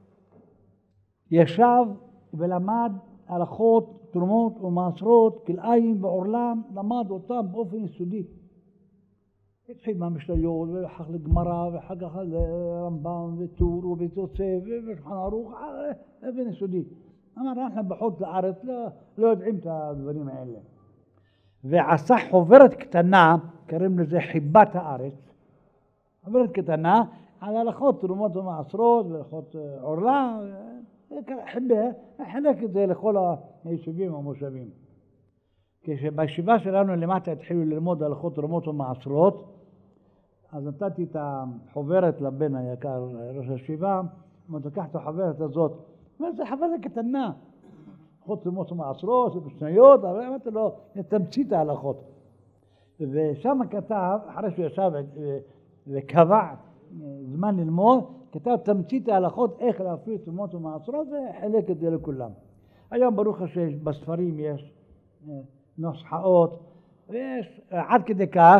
ישב ולמד הלכות, תרומות ומעשרות, כלאיים ועורלם, למד אותם באופן יסודי. התחיל מהמשניות, ואחר כך לגמרא, ואחר כך לרמב"ם, וטור, ובתוסף, ושולחן ערוך, באופן יסודי. אמר, אנחנו בחוץ לארץ לא, לא יודעים את הדברים האלה. ועשה חוברת קטנה, קוראים לזה חיבת הארץ, חוברת קטנה, על הלכות תרומות ומעשרות, והלכות עורלה, חיבה, חלק את זה לכל היישובים והמושבים. כשבישיבה שלנו למטה התחילו ללמוד הלכות תרומות ומעשרות, אז נתתי את החוברת לבן היקר, ראש הישיבה, אמרתי, לקח את החוברת הזאת, זה חוברת קטנה, הלכות תרומות ומעשרות, משניות, אבל אמרתי לו, תמצית ההלכות. ושם כתב, אחרי שהוא ישב וקבע זמן ללמוד, כתב תמצית ההלכות איך להפריש תרומות ומעשרות, וחילק את זה לכולם. היום ברוך השם בספרים יש נוסחאות, ויש עד כדי כך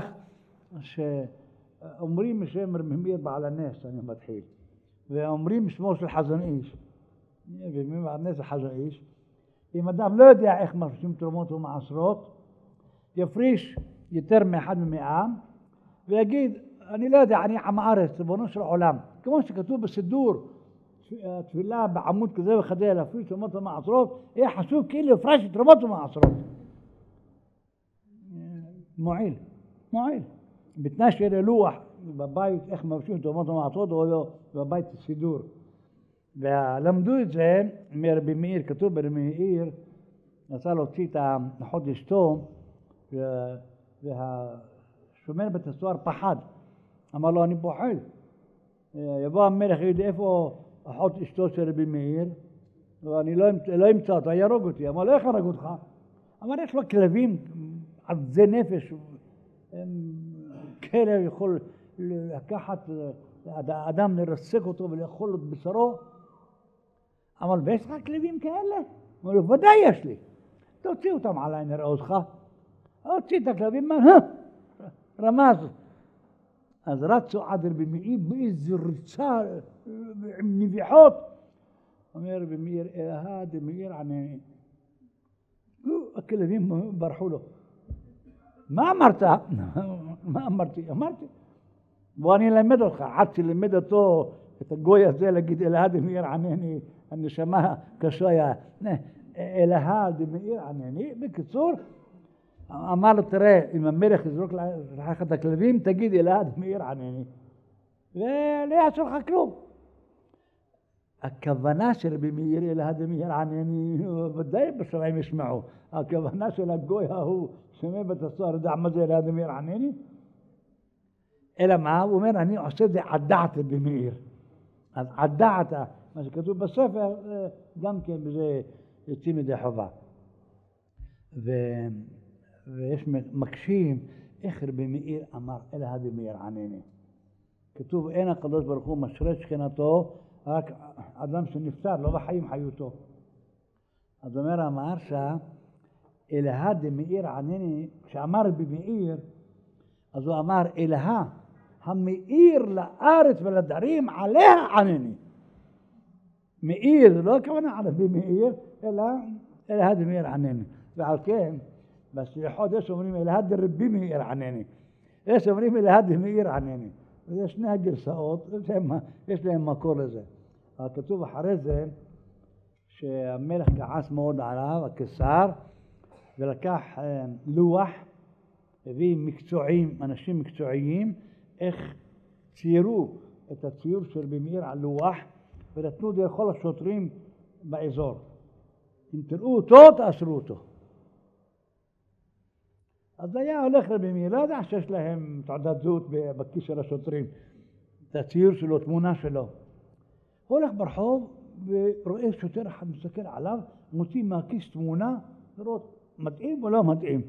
שאומרים משם רמהמיר בעל הנס, אני מתחיל, ואומרים שמו של חזון איש, ומי בעל הנס החזון איש, אם אדם לא יודע איך מפרישים תרומות ומעשרות, יפריש יותר מאחד ממאה, ויגיד, אני לא יודע, אני עם הארץ, ריבונו של עולם, כמו שכתוב בסידור, תפילה בעמוד כזה וכזה, להפריש תרומות ומעשרות, יהיה חשוב כאילו יפרש תרומות ומעשרות. מועיל, מועיל. בתנאי שיהיה לוח בבית, איך מבשים אותו, מה מעטות, או בבית סידור. ולמדו את זה מרבי מאיר, כתוב ברבי מאיר, רצה להוציא את אחות אשתו, והשומר בית הסוהר פחד. אמר לו, אני פוחד. יבוא המלך ויגיד, איפה אחות אשתו של רבי מאיר? ואני לא אמצא אותו, ירוג אותי. אמר לו, איך הרג אותך? אמר, יש לו כלבים עזי נפש. כלב יכול לקחת אדם, לרסק אותו ולאכול את בשרו. אמר, ויש לך כלבים כאלה? אמר לו, ודאי יש לי. תוציא אותם עליי, נראה אותך. הוציא את הכלבים, רמז. אז רצו עד רבי מאיר באיזו ריצה עם נביחות. אומר רבי מאיר, אלהה דמאיר ענני. הכלבים ברחו לו. מה אמרת? מה אמרתי? אמרתי. בוא אני אלמד אותך. עד שלמד אותו, את הגוי הזה, להגיד אלהה דמאיר ענני, הנשמה קשה. אלהה דמאיר ענני. בקיצור, אמר לו, תראה, אם המלך יזרוק לך את הכלבים, תגיד אלהה דמאיר ענני. ולא יעשו לך כלום. הכוונה של רבי מאיר אלהה דמאיר ענני, ודאי בשמיים ישמעו. הכוונה של הגוי ההוא, שמע בית הסוהר, יודע מה זה אלהה דמאיר ענני? אלא מה? הוא אומר, אני עושה את זה עדעת רבי מאיר. אז עדעת, מה שכתוב בספר, גם כן בזה יוצאים ידי חובה. ו... ויש מקשים, איך רבי מאיר אמר, אלהה דמאיר ענני. כתוב, אין הקדוש ברוך הוא משרת שכנתו, רק אדם שנפטר, לא בחיים חיותו. אז אומר המהרש"א, אלהה דמאיר ענני, כשאמר רבי מאיר, אז הוא אמר, אלהה המאיר לארץ ולדרים, עליה ענני. מאיר, זה לא הכוונה על רבי מאיר, אלא אלהה דמאיר ענני. ועל כן, בסליחות יש אומרים אלהה דרבי מאיר ענני. יש אומרים אלהה דמאיר ענני. יש שני הגרסאות, יש להם מקור לזה. כתוב אחרי זה שהמלך כעס מאוד עליו, הקיסר, ולקח לוח, הביא מקצועיים, אנשים מקצועיים, איך ציירו את הציור של רבי מאיר על לוח, ונתנו את זה לכל השוטרים באזור. אם תראו אותו, תאסרו אותו. אז היה הולך רבי מאיר, לא יודע שיש להם תעודת זהות בכיס של השוטרים, את הציור שלו, תמונה שלו. הוא הולך ברחוב ורואה שוטר אחד מסתכל עליו, מוציא מהכיס תמונה, לראות מתאים או לא מתאים.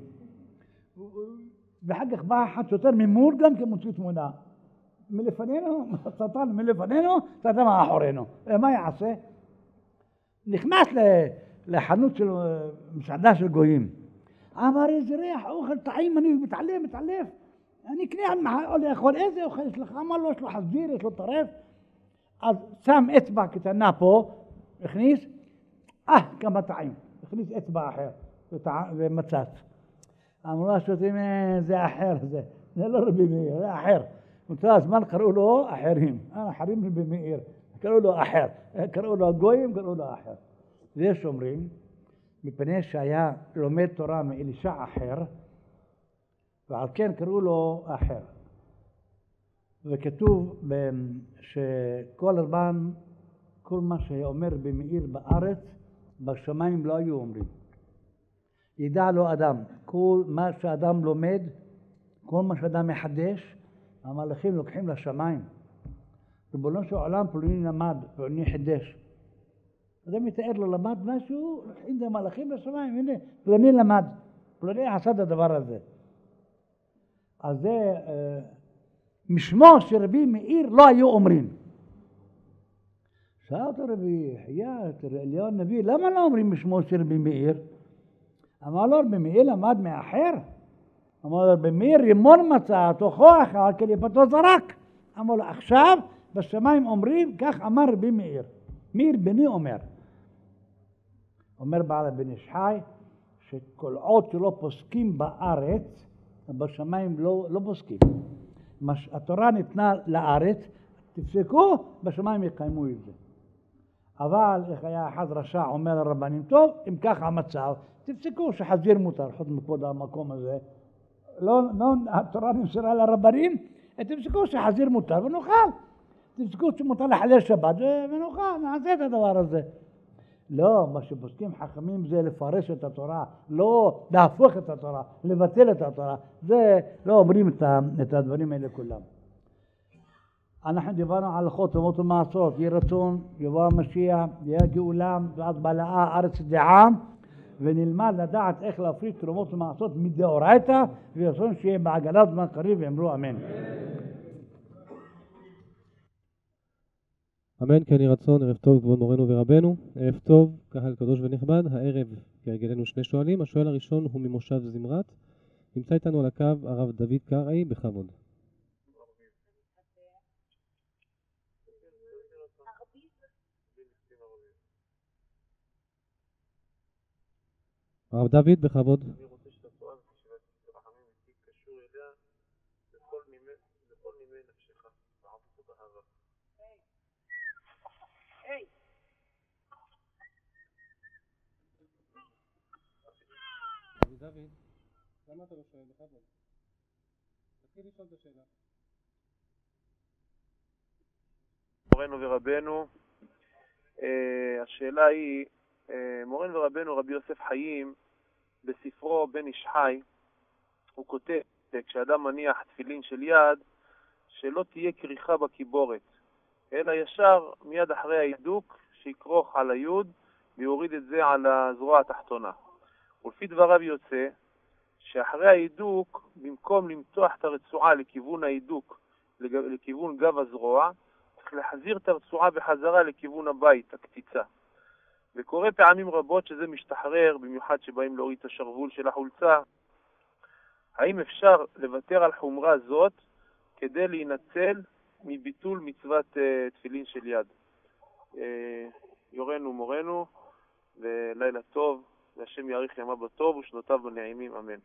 ואחר כך בא אחד שוטר ממול גם כן מוציא תמונה. מלפנינו, סטן מלפנינו, סטן מאחורינו. מה יעשה? נכנס לחנות של מסעדה של גויים. אמר, איזה ריח, אוכל טעים, אני מתעלם, מתעלף. אני אקנה לאכול, איזה אוכל יש לך? אמר לו, יש לו חזיר, יש לו טרף. אז שם אצבע קטנה פה, הכניס, אה, כמה טעים. הכניס אצבע אחר, ומצץ. אמרו השוטרים, זה אחר, זה, זה לא רבי מאיר, זה אחר. מצא הזמן קראו לו אחרים, אחרים רבי מאיר, קראו לו אחר. קראו לו הגויים, קראו לו אחר. ויש אומרים, מפני שהיה לומד תורה מאלישע אחר, ועל כן קראו לו אחר. וכתוב שכל הזמן, כל מה שאומר במאיר בארץ, בשמיים לא היו אומרים. ידע לו אדם, כל מה שאדם לומד, כל מה שאדם מחדש, המלאכים לוקחים לשמיים. ריבונו של עולם פלוני למד, פלוני חידש. אדם מתאר לו למד משהו, לוקחים את המלאכים לשמיים, הנה, פלוני למד, פלוני עשה את הדבר הזה. אז זה, משמו של רבי מאיר לא היו אומרים. שאל אותו רבי יחיא, אליהו הנביא, למה לא אומרים משמו של רבי מאיר? אמר לו, רבי מאיר למד מאחר. אמר לו, רבי מאיר רימון מצא, תוכו אחד, קליפתו זרק. אמר לו, עכשיו בשמיים אומרים, כך אמר רבי מאיר. מאיר בני אומר. אומר בעל בן איש חי, שכל עוד שלא פוסקים בארץ, בשמיים לא, לא פוסקים. התורה ניתנה לארץ, תפסקו, בשמיים יקיימו את זה. אבל איך היה אחד רשע אומר לרבנים, טוב, אם ככה המצב, תפסקו שחזיר מותר, חוץ מכבוד המקום הזה, לא, לא, התורה נמסרה לרבנים, תפסקו שחזיר מותר ונאכל. תפסקו שמותר לחלל שבת ונאכל, נעשה את הדבר הזה. לא, מה שפוסקים חכמים זה לפרש את התורה, לא להפוך את התורה, לבטל את התורה. זה לא אומרים את הדברים האלה כולם. אנחנו דיברנו על הלכות תרומות ומעשרות, יהי רצון, יבוא המשיח, יהיה גאולה, ואז בלעה הארץ דעה, ונלמד לדעת איך להפריש תרומות ומעשרות מדאורייתא, ורצון שיהיה בעגלת זמן קריב, ואמרו אמן. אמן. כן יהי רצון. ערב טוב כבוד מורנו ורבנו. ערב טוב קהל קדוש ונכבד. הערב כהרגלנו שני שואלים. השואל הראשון הוא ממושב זמרת. נמצא איתנו על הקו הרב דוד קרעי, בכבוד. הרב דוד, בכבוד. אני רוצה שתתואר שבת רחמים איתי קשור אליה בכל נימי נפשך ועבודות אהבה. היי! דוד, למה אתה לא שואל? בכבוד. תתחיל לשאול את השאלה. מורנו ורבנו, השאלה היא, מורנו ורבנו רבי יוסף חיים בספרו בן איש חי, הוא כותב כשאדם מניח תפילין של יד שלא תהיה כריכה בקיבורת, אלא ישר מיד אחרי ההידוק שיקרוך על היוד ויוריד את זה על הזרוע התחתונה. ולפי דבריו יוצא שאחרי ההידוק, במקום למתוח את הרצועה לכיוון ההידוק, לכיוון גב הזרוע, צריך להחזיר את הרצועה בחזרה לכיוון הבית, הקציצה. וקורה פעמים רבות שזה משתחרר, במיוחד שבאים להוריד את השרוול של החולצה. האם אפשר לוותר על חומרה זאת כדי להינצל מביטול מצוות uh, תפילין של יד? Uh, יורנו מורנו, ולילה טוב, והשם יאריך ימיו בטוב ושנותיו בנעימים, אמן.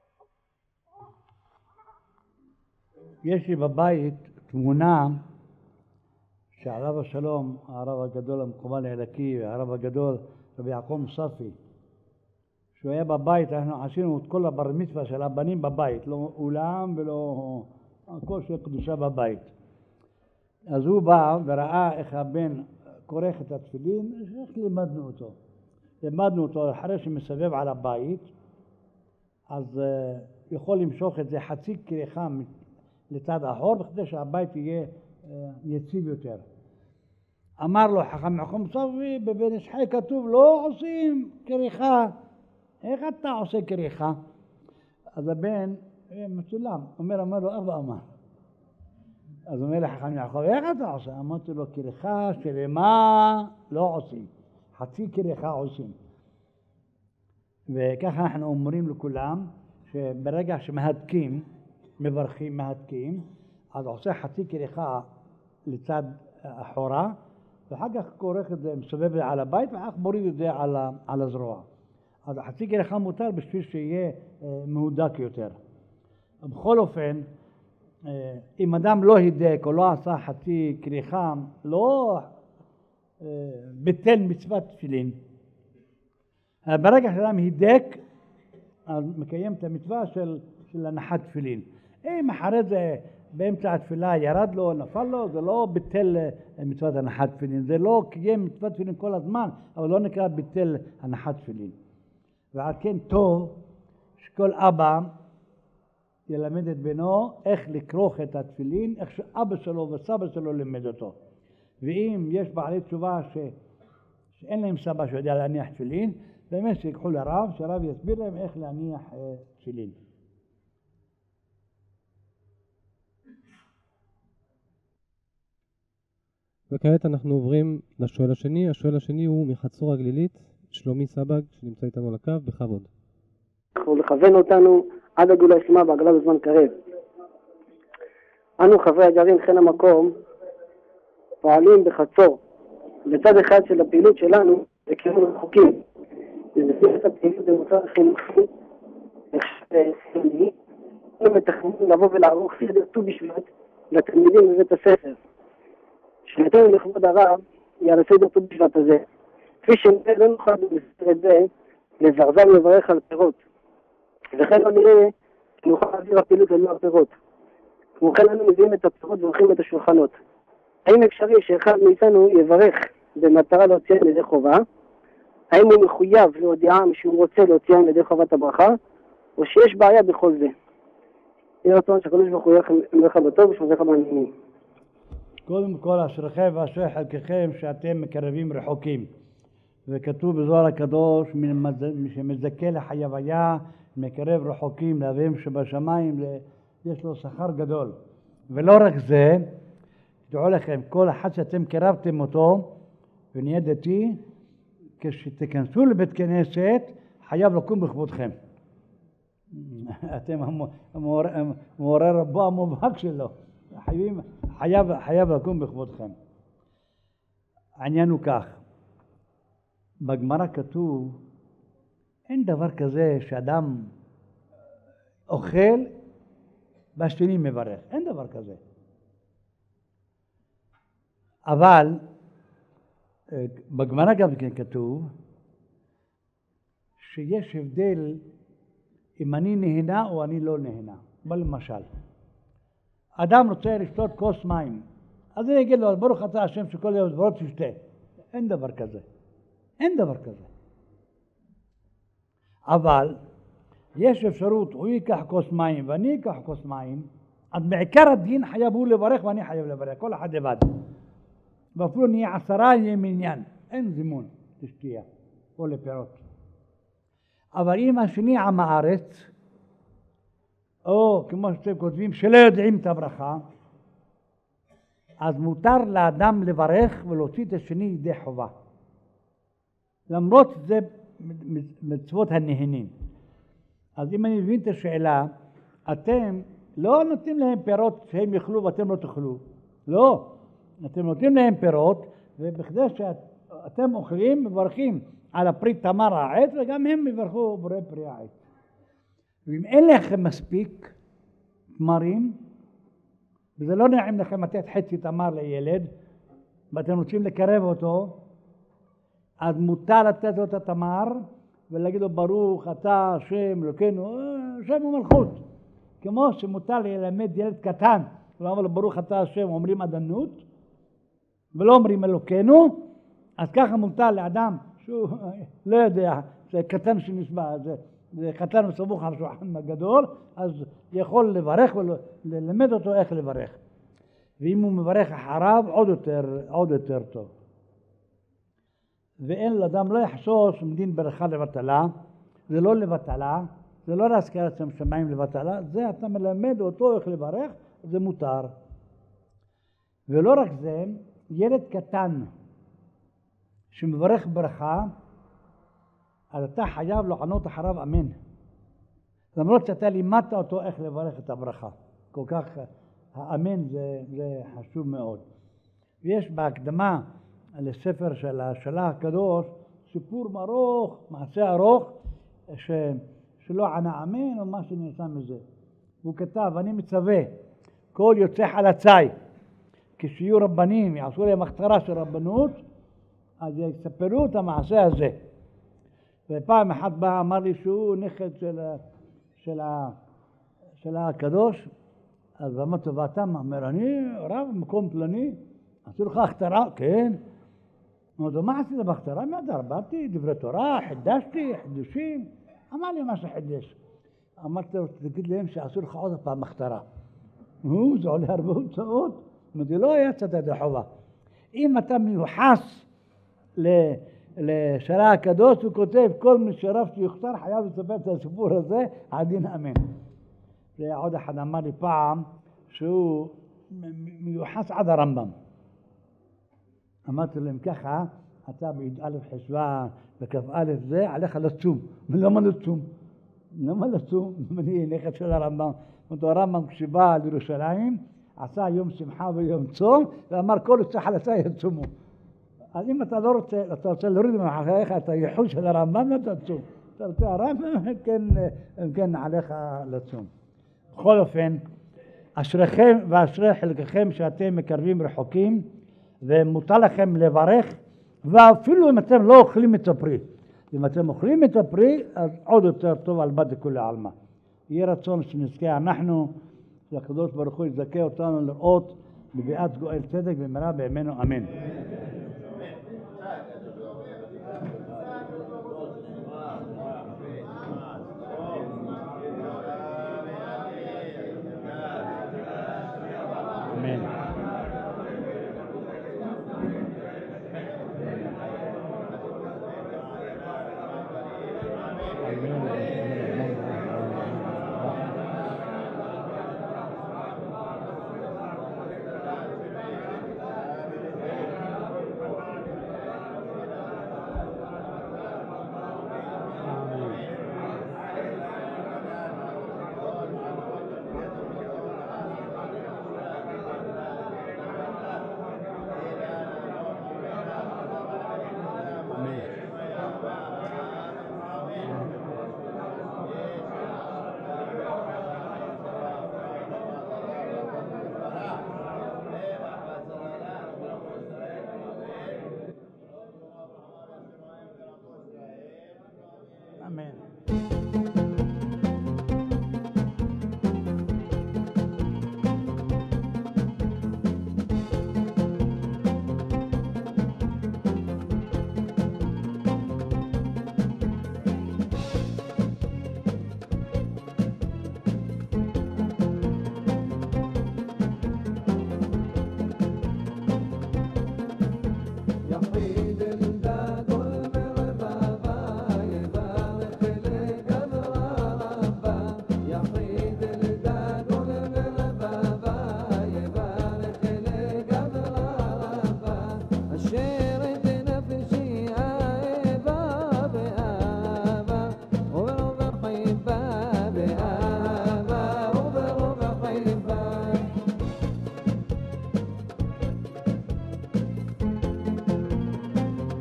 יש לי בבית תמונה שהרב השלום, הרב הגדול המקובל האלוקי, והרב הגדול רבי יעקב מוספי, שהוא היה בבית, אנחנו עשינו את כל הבר מצווה של הבנים בבית, לא אולם ולא הכל של קדושה בבית. אז הוא בא וראה איך הבן כורך את התפילין, איך לימדנו אותו. לימדנו אותו אחרי שמסבב על הבית, אז uh, יכול למשוך את זה חצי כריכה לצד האחור, בכדי שהבית יהיה uh, יציב יותר. אמר לו חכם יעקב מוספי, בבן איש חי כתוב לא עושים כריכה, איך אתה עושה כריכה? אז הבן מצולם, אומר, אמר לו אבא אמר. אז אומר לחכם יעקב, איך אתה עושה? אמרתי לו, כריכה שלמה לא עושים, חצי כריכה עושים. וככה אנחנו אומרים לכולם, שברגע שמהדקים, מברכים מהדקים, אז עושה חצי כריכה לצד אחורה, ואחר כך כורך את זה, מסובב על הבית, ואחר כך מוריד את זה על, על הזרוע. אז חצי כריכה מותר בשביל שיהיה אה, מהודק יותר. בכל אופן, אה, אם אדם לא הידק או לא עשה חצי כריכה, לא אה, ביטל מצוות תפילין. ברגע שאדם הידק, אז מקיים את המצווה של, של הנחת תפילין. אם אחרי זה באמצע התפילה ירד לו, נפל לו, זה לא ביטל מצוות הנחת תפילין. זה לא קיים מצוות תפילין כל הזמן, אבל לא נקרא ביטל הנחת תפילין. ועל כן טוב שכל אבא ילמד את בנו איך לקרוך את התפילין, איך שאבא שלו וסבא שלו לימד אותו. ואם יש בעלי תשובה ש... שאין להם סבא שיודע להניח תפילין, באמת שיקחו לרב, שהרב יסביר להם איך להניח אה, תפילין. וכעת אנחנו עוברים לשואל השני. השואל השני הוא מחצור הגלילית, שלומי סבג, שנמצא איתנו על הקו, בכבוד. אנחנו לכוון אותנו עד הגאולה השלמה בעגלה בזמן קרב. אנו חברי הגרעין חן המקום פועלים בחצור. בצד אחד של הפעילות שלנו זה כיוון רחוקים. זה את הפעילות במוצר חינוכי, חיוני. אנחנו מתכננים לבוא ולערוך סדר ט"ו בשבט לתלמידים בבית הספר. שנתנו לכבוד הרב היא על הסדר ט"ו בשבט הזה. כפי שנראה לא נוכל במסגרת זה לזרזם לברך על פירות. וכן לא נראה שנוכל להעביר הפעילות ללא הפירות. כמו כן אנו מביאים את הפירות ואורחים את השולחנות. האם אפשרי שאחד מאיתנו יברך במטרה להוציאם לידי חובה? האם הוא מחויב להודיעם שהוא רוצה להוציאם לידי חובת הברכה? או שיש בעיה בכל זה? יהיה רצון שהקדוש ברוך הוא ימלך בטוב ושמזך בעניינים. קודם כל אשריכם ואשרי חלקכם שאתם מקרבים רחוקים. וכתוב בזוהר הקדוש, שמזכה לחייביה, מקרב רחוקים לאביהם שבשמיים, יש לו שכר גדול. ולא רק זה, תדעו לכם, כל אחד שאתם קרבתם אותו ונהיה דתי, כשתכנסו לבית כנסת, חייב לקום בכבודכם. אתם מעורר רבו המובהק שלו, חייב, חייב, חייב לקום בכבודכם. העניין הוא כך, בגמרא כתוב, אין דבר כזה שאדם אוכל והשני מברך, אין דבר כזה. אבל בגמרא גם כן כתוב שיש הבדל אם אני נהנה או אני לא נהנה. אבל למשל, אדם רוצה לשתות כוס מים, אז אני אגיד לו, ברוך אתה השם שכל יום דברות תשתה. אין דבר כזה. אין דבר כזה. אבל יש אפשרות, הוא ייקח כוס מים ואני אקח כוס מים, אז בעיקר הדין חייב הוא לברך ואני חייב לברך, כל אחד לבד. ואפילו נהיה עשרה יהיה מניין, אין זימון לשתייה או לפירות. אבל אם השני עם הארץ, או כמו שאתם כותבים שלא יודעים את הברכה, אז מותר לאדם לברך ולהוציא את השני ידי חובה. למרות זה מצוות הנהנים. אז אם אני מבין את השאלה, אתם לא נותנים להם פירות שהם יאכלו ואתם לא תאכלו. לא. אתם נותנים להם פירות, ובכדי שאתם אוכלים, מברכים על הפרי תמר העץ, וגם הם יברכו בורא פרי העץ. ואם אין לכם מספיק תמרים, וזה לא נעים לכם לתת חצי תמר לילד, ואתם רוצים לקרב אותו, אז מותר לתת לו את התמר, ולהגיד לו ברוך אתה השם אלוקינו, השם ומלכות. כמו שמותר ללמד ילד קטן, ולומר לו ברוך אתה השם, אומרים עדנות, ולא אומרים אלוקינו, אז ככה מותר לאדם שהוא לא יודע, זה קטן שנשבע, זה, זה קטן וסמוך על שולחן הגדול, אז יכול לברך וללמד אותו איך לברך. ואם הוא מברך אחריו, עוד יותר, עוד יותר טוב. ואין לאדם לא יחשוש מדין ברכה לבטלה, זה לא לבטלה, זה לא להזכרת שם שמיים לבטלה, זה אתה מלמד אותו איך לברך, זה מותר. ולא רק זה, ילד קטן שמברך ברכה, אז אתה חייב לענות אחריו אמן. למרות שאתה לימדת אותו איך לברך את הברכה. כל כך האמן זה, זה חשוב מאוד. ויש בהקדמה לספר של השלה הקדוש, סיפור ארוך, מעשה ארוך, ש, שלא ענה אמן או מה שנעשה מזה. הוא כתב, אני מצווה, כל יוצא חלצי, כשיהיו רבנים, יעשו להם הכתרה של רבנות, אז יספרו את המעשה הזה. ופעם אחת בא, אמר לי שהוא נכד של, של, של הקדוש, אז אמרתי לו, ואתה אומר, אני רב במקום פלני, עשו לך הכתרה? כן. אמרתי לו, מה עשית בהכתרה? מה באתי, דברי תורה, חידשתי, חידושים. אמר לי מה שחידש. אמרתי לו, תגיד להם שעשו לך עוד פעם הכתרה. הוא, זה עולה הרבה הוצאות. אמרתי, לא יצאת ידי חובה. אם אתה מיוחס לשרה הקדוש, הוא כותב, כל מי שרב שיוכתר חייב לספר את הסיפור הזה, הדין אמן. ועוד אחד אמר לי פעם, שהוא מיוחס עד הרמב"ם. אמרתי להם ככה, אתה בי"א חשוון בכ"א זה, עליך לצום. למה לצום? למה לצום? אני נכד של הרמב"ם. אותו הרמב"ם כשבא לירושלים, עשה יום שמחה ויום צום, ואמר כל יוצא חלצה יצומו. אז אם אתה לא רוצה, אתה רוצה להוריד ממחייך את הייחוד של הרמב"ם, אתה תצום. אתה רוצה הרמב"ם, אם כן עליך לצום. בכל אופן, אשריכם ואשרי חלקכם שאתם מקרבים רחוקים, ומותר לכם לברך, ואפילו אם אתם לא אוכלים את הפרי. אם אתם אוכלים את הפרי, אז עוד יותר טוב על בת לכולי עלמא. יהיה רצון שנזכה אנחנו, שהקדוש ברוך הוא יזכה אותנו לראות בביאת גואל צדק במהרה בימינו אמן. Amen.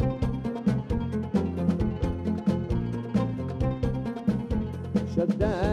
شداد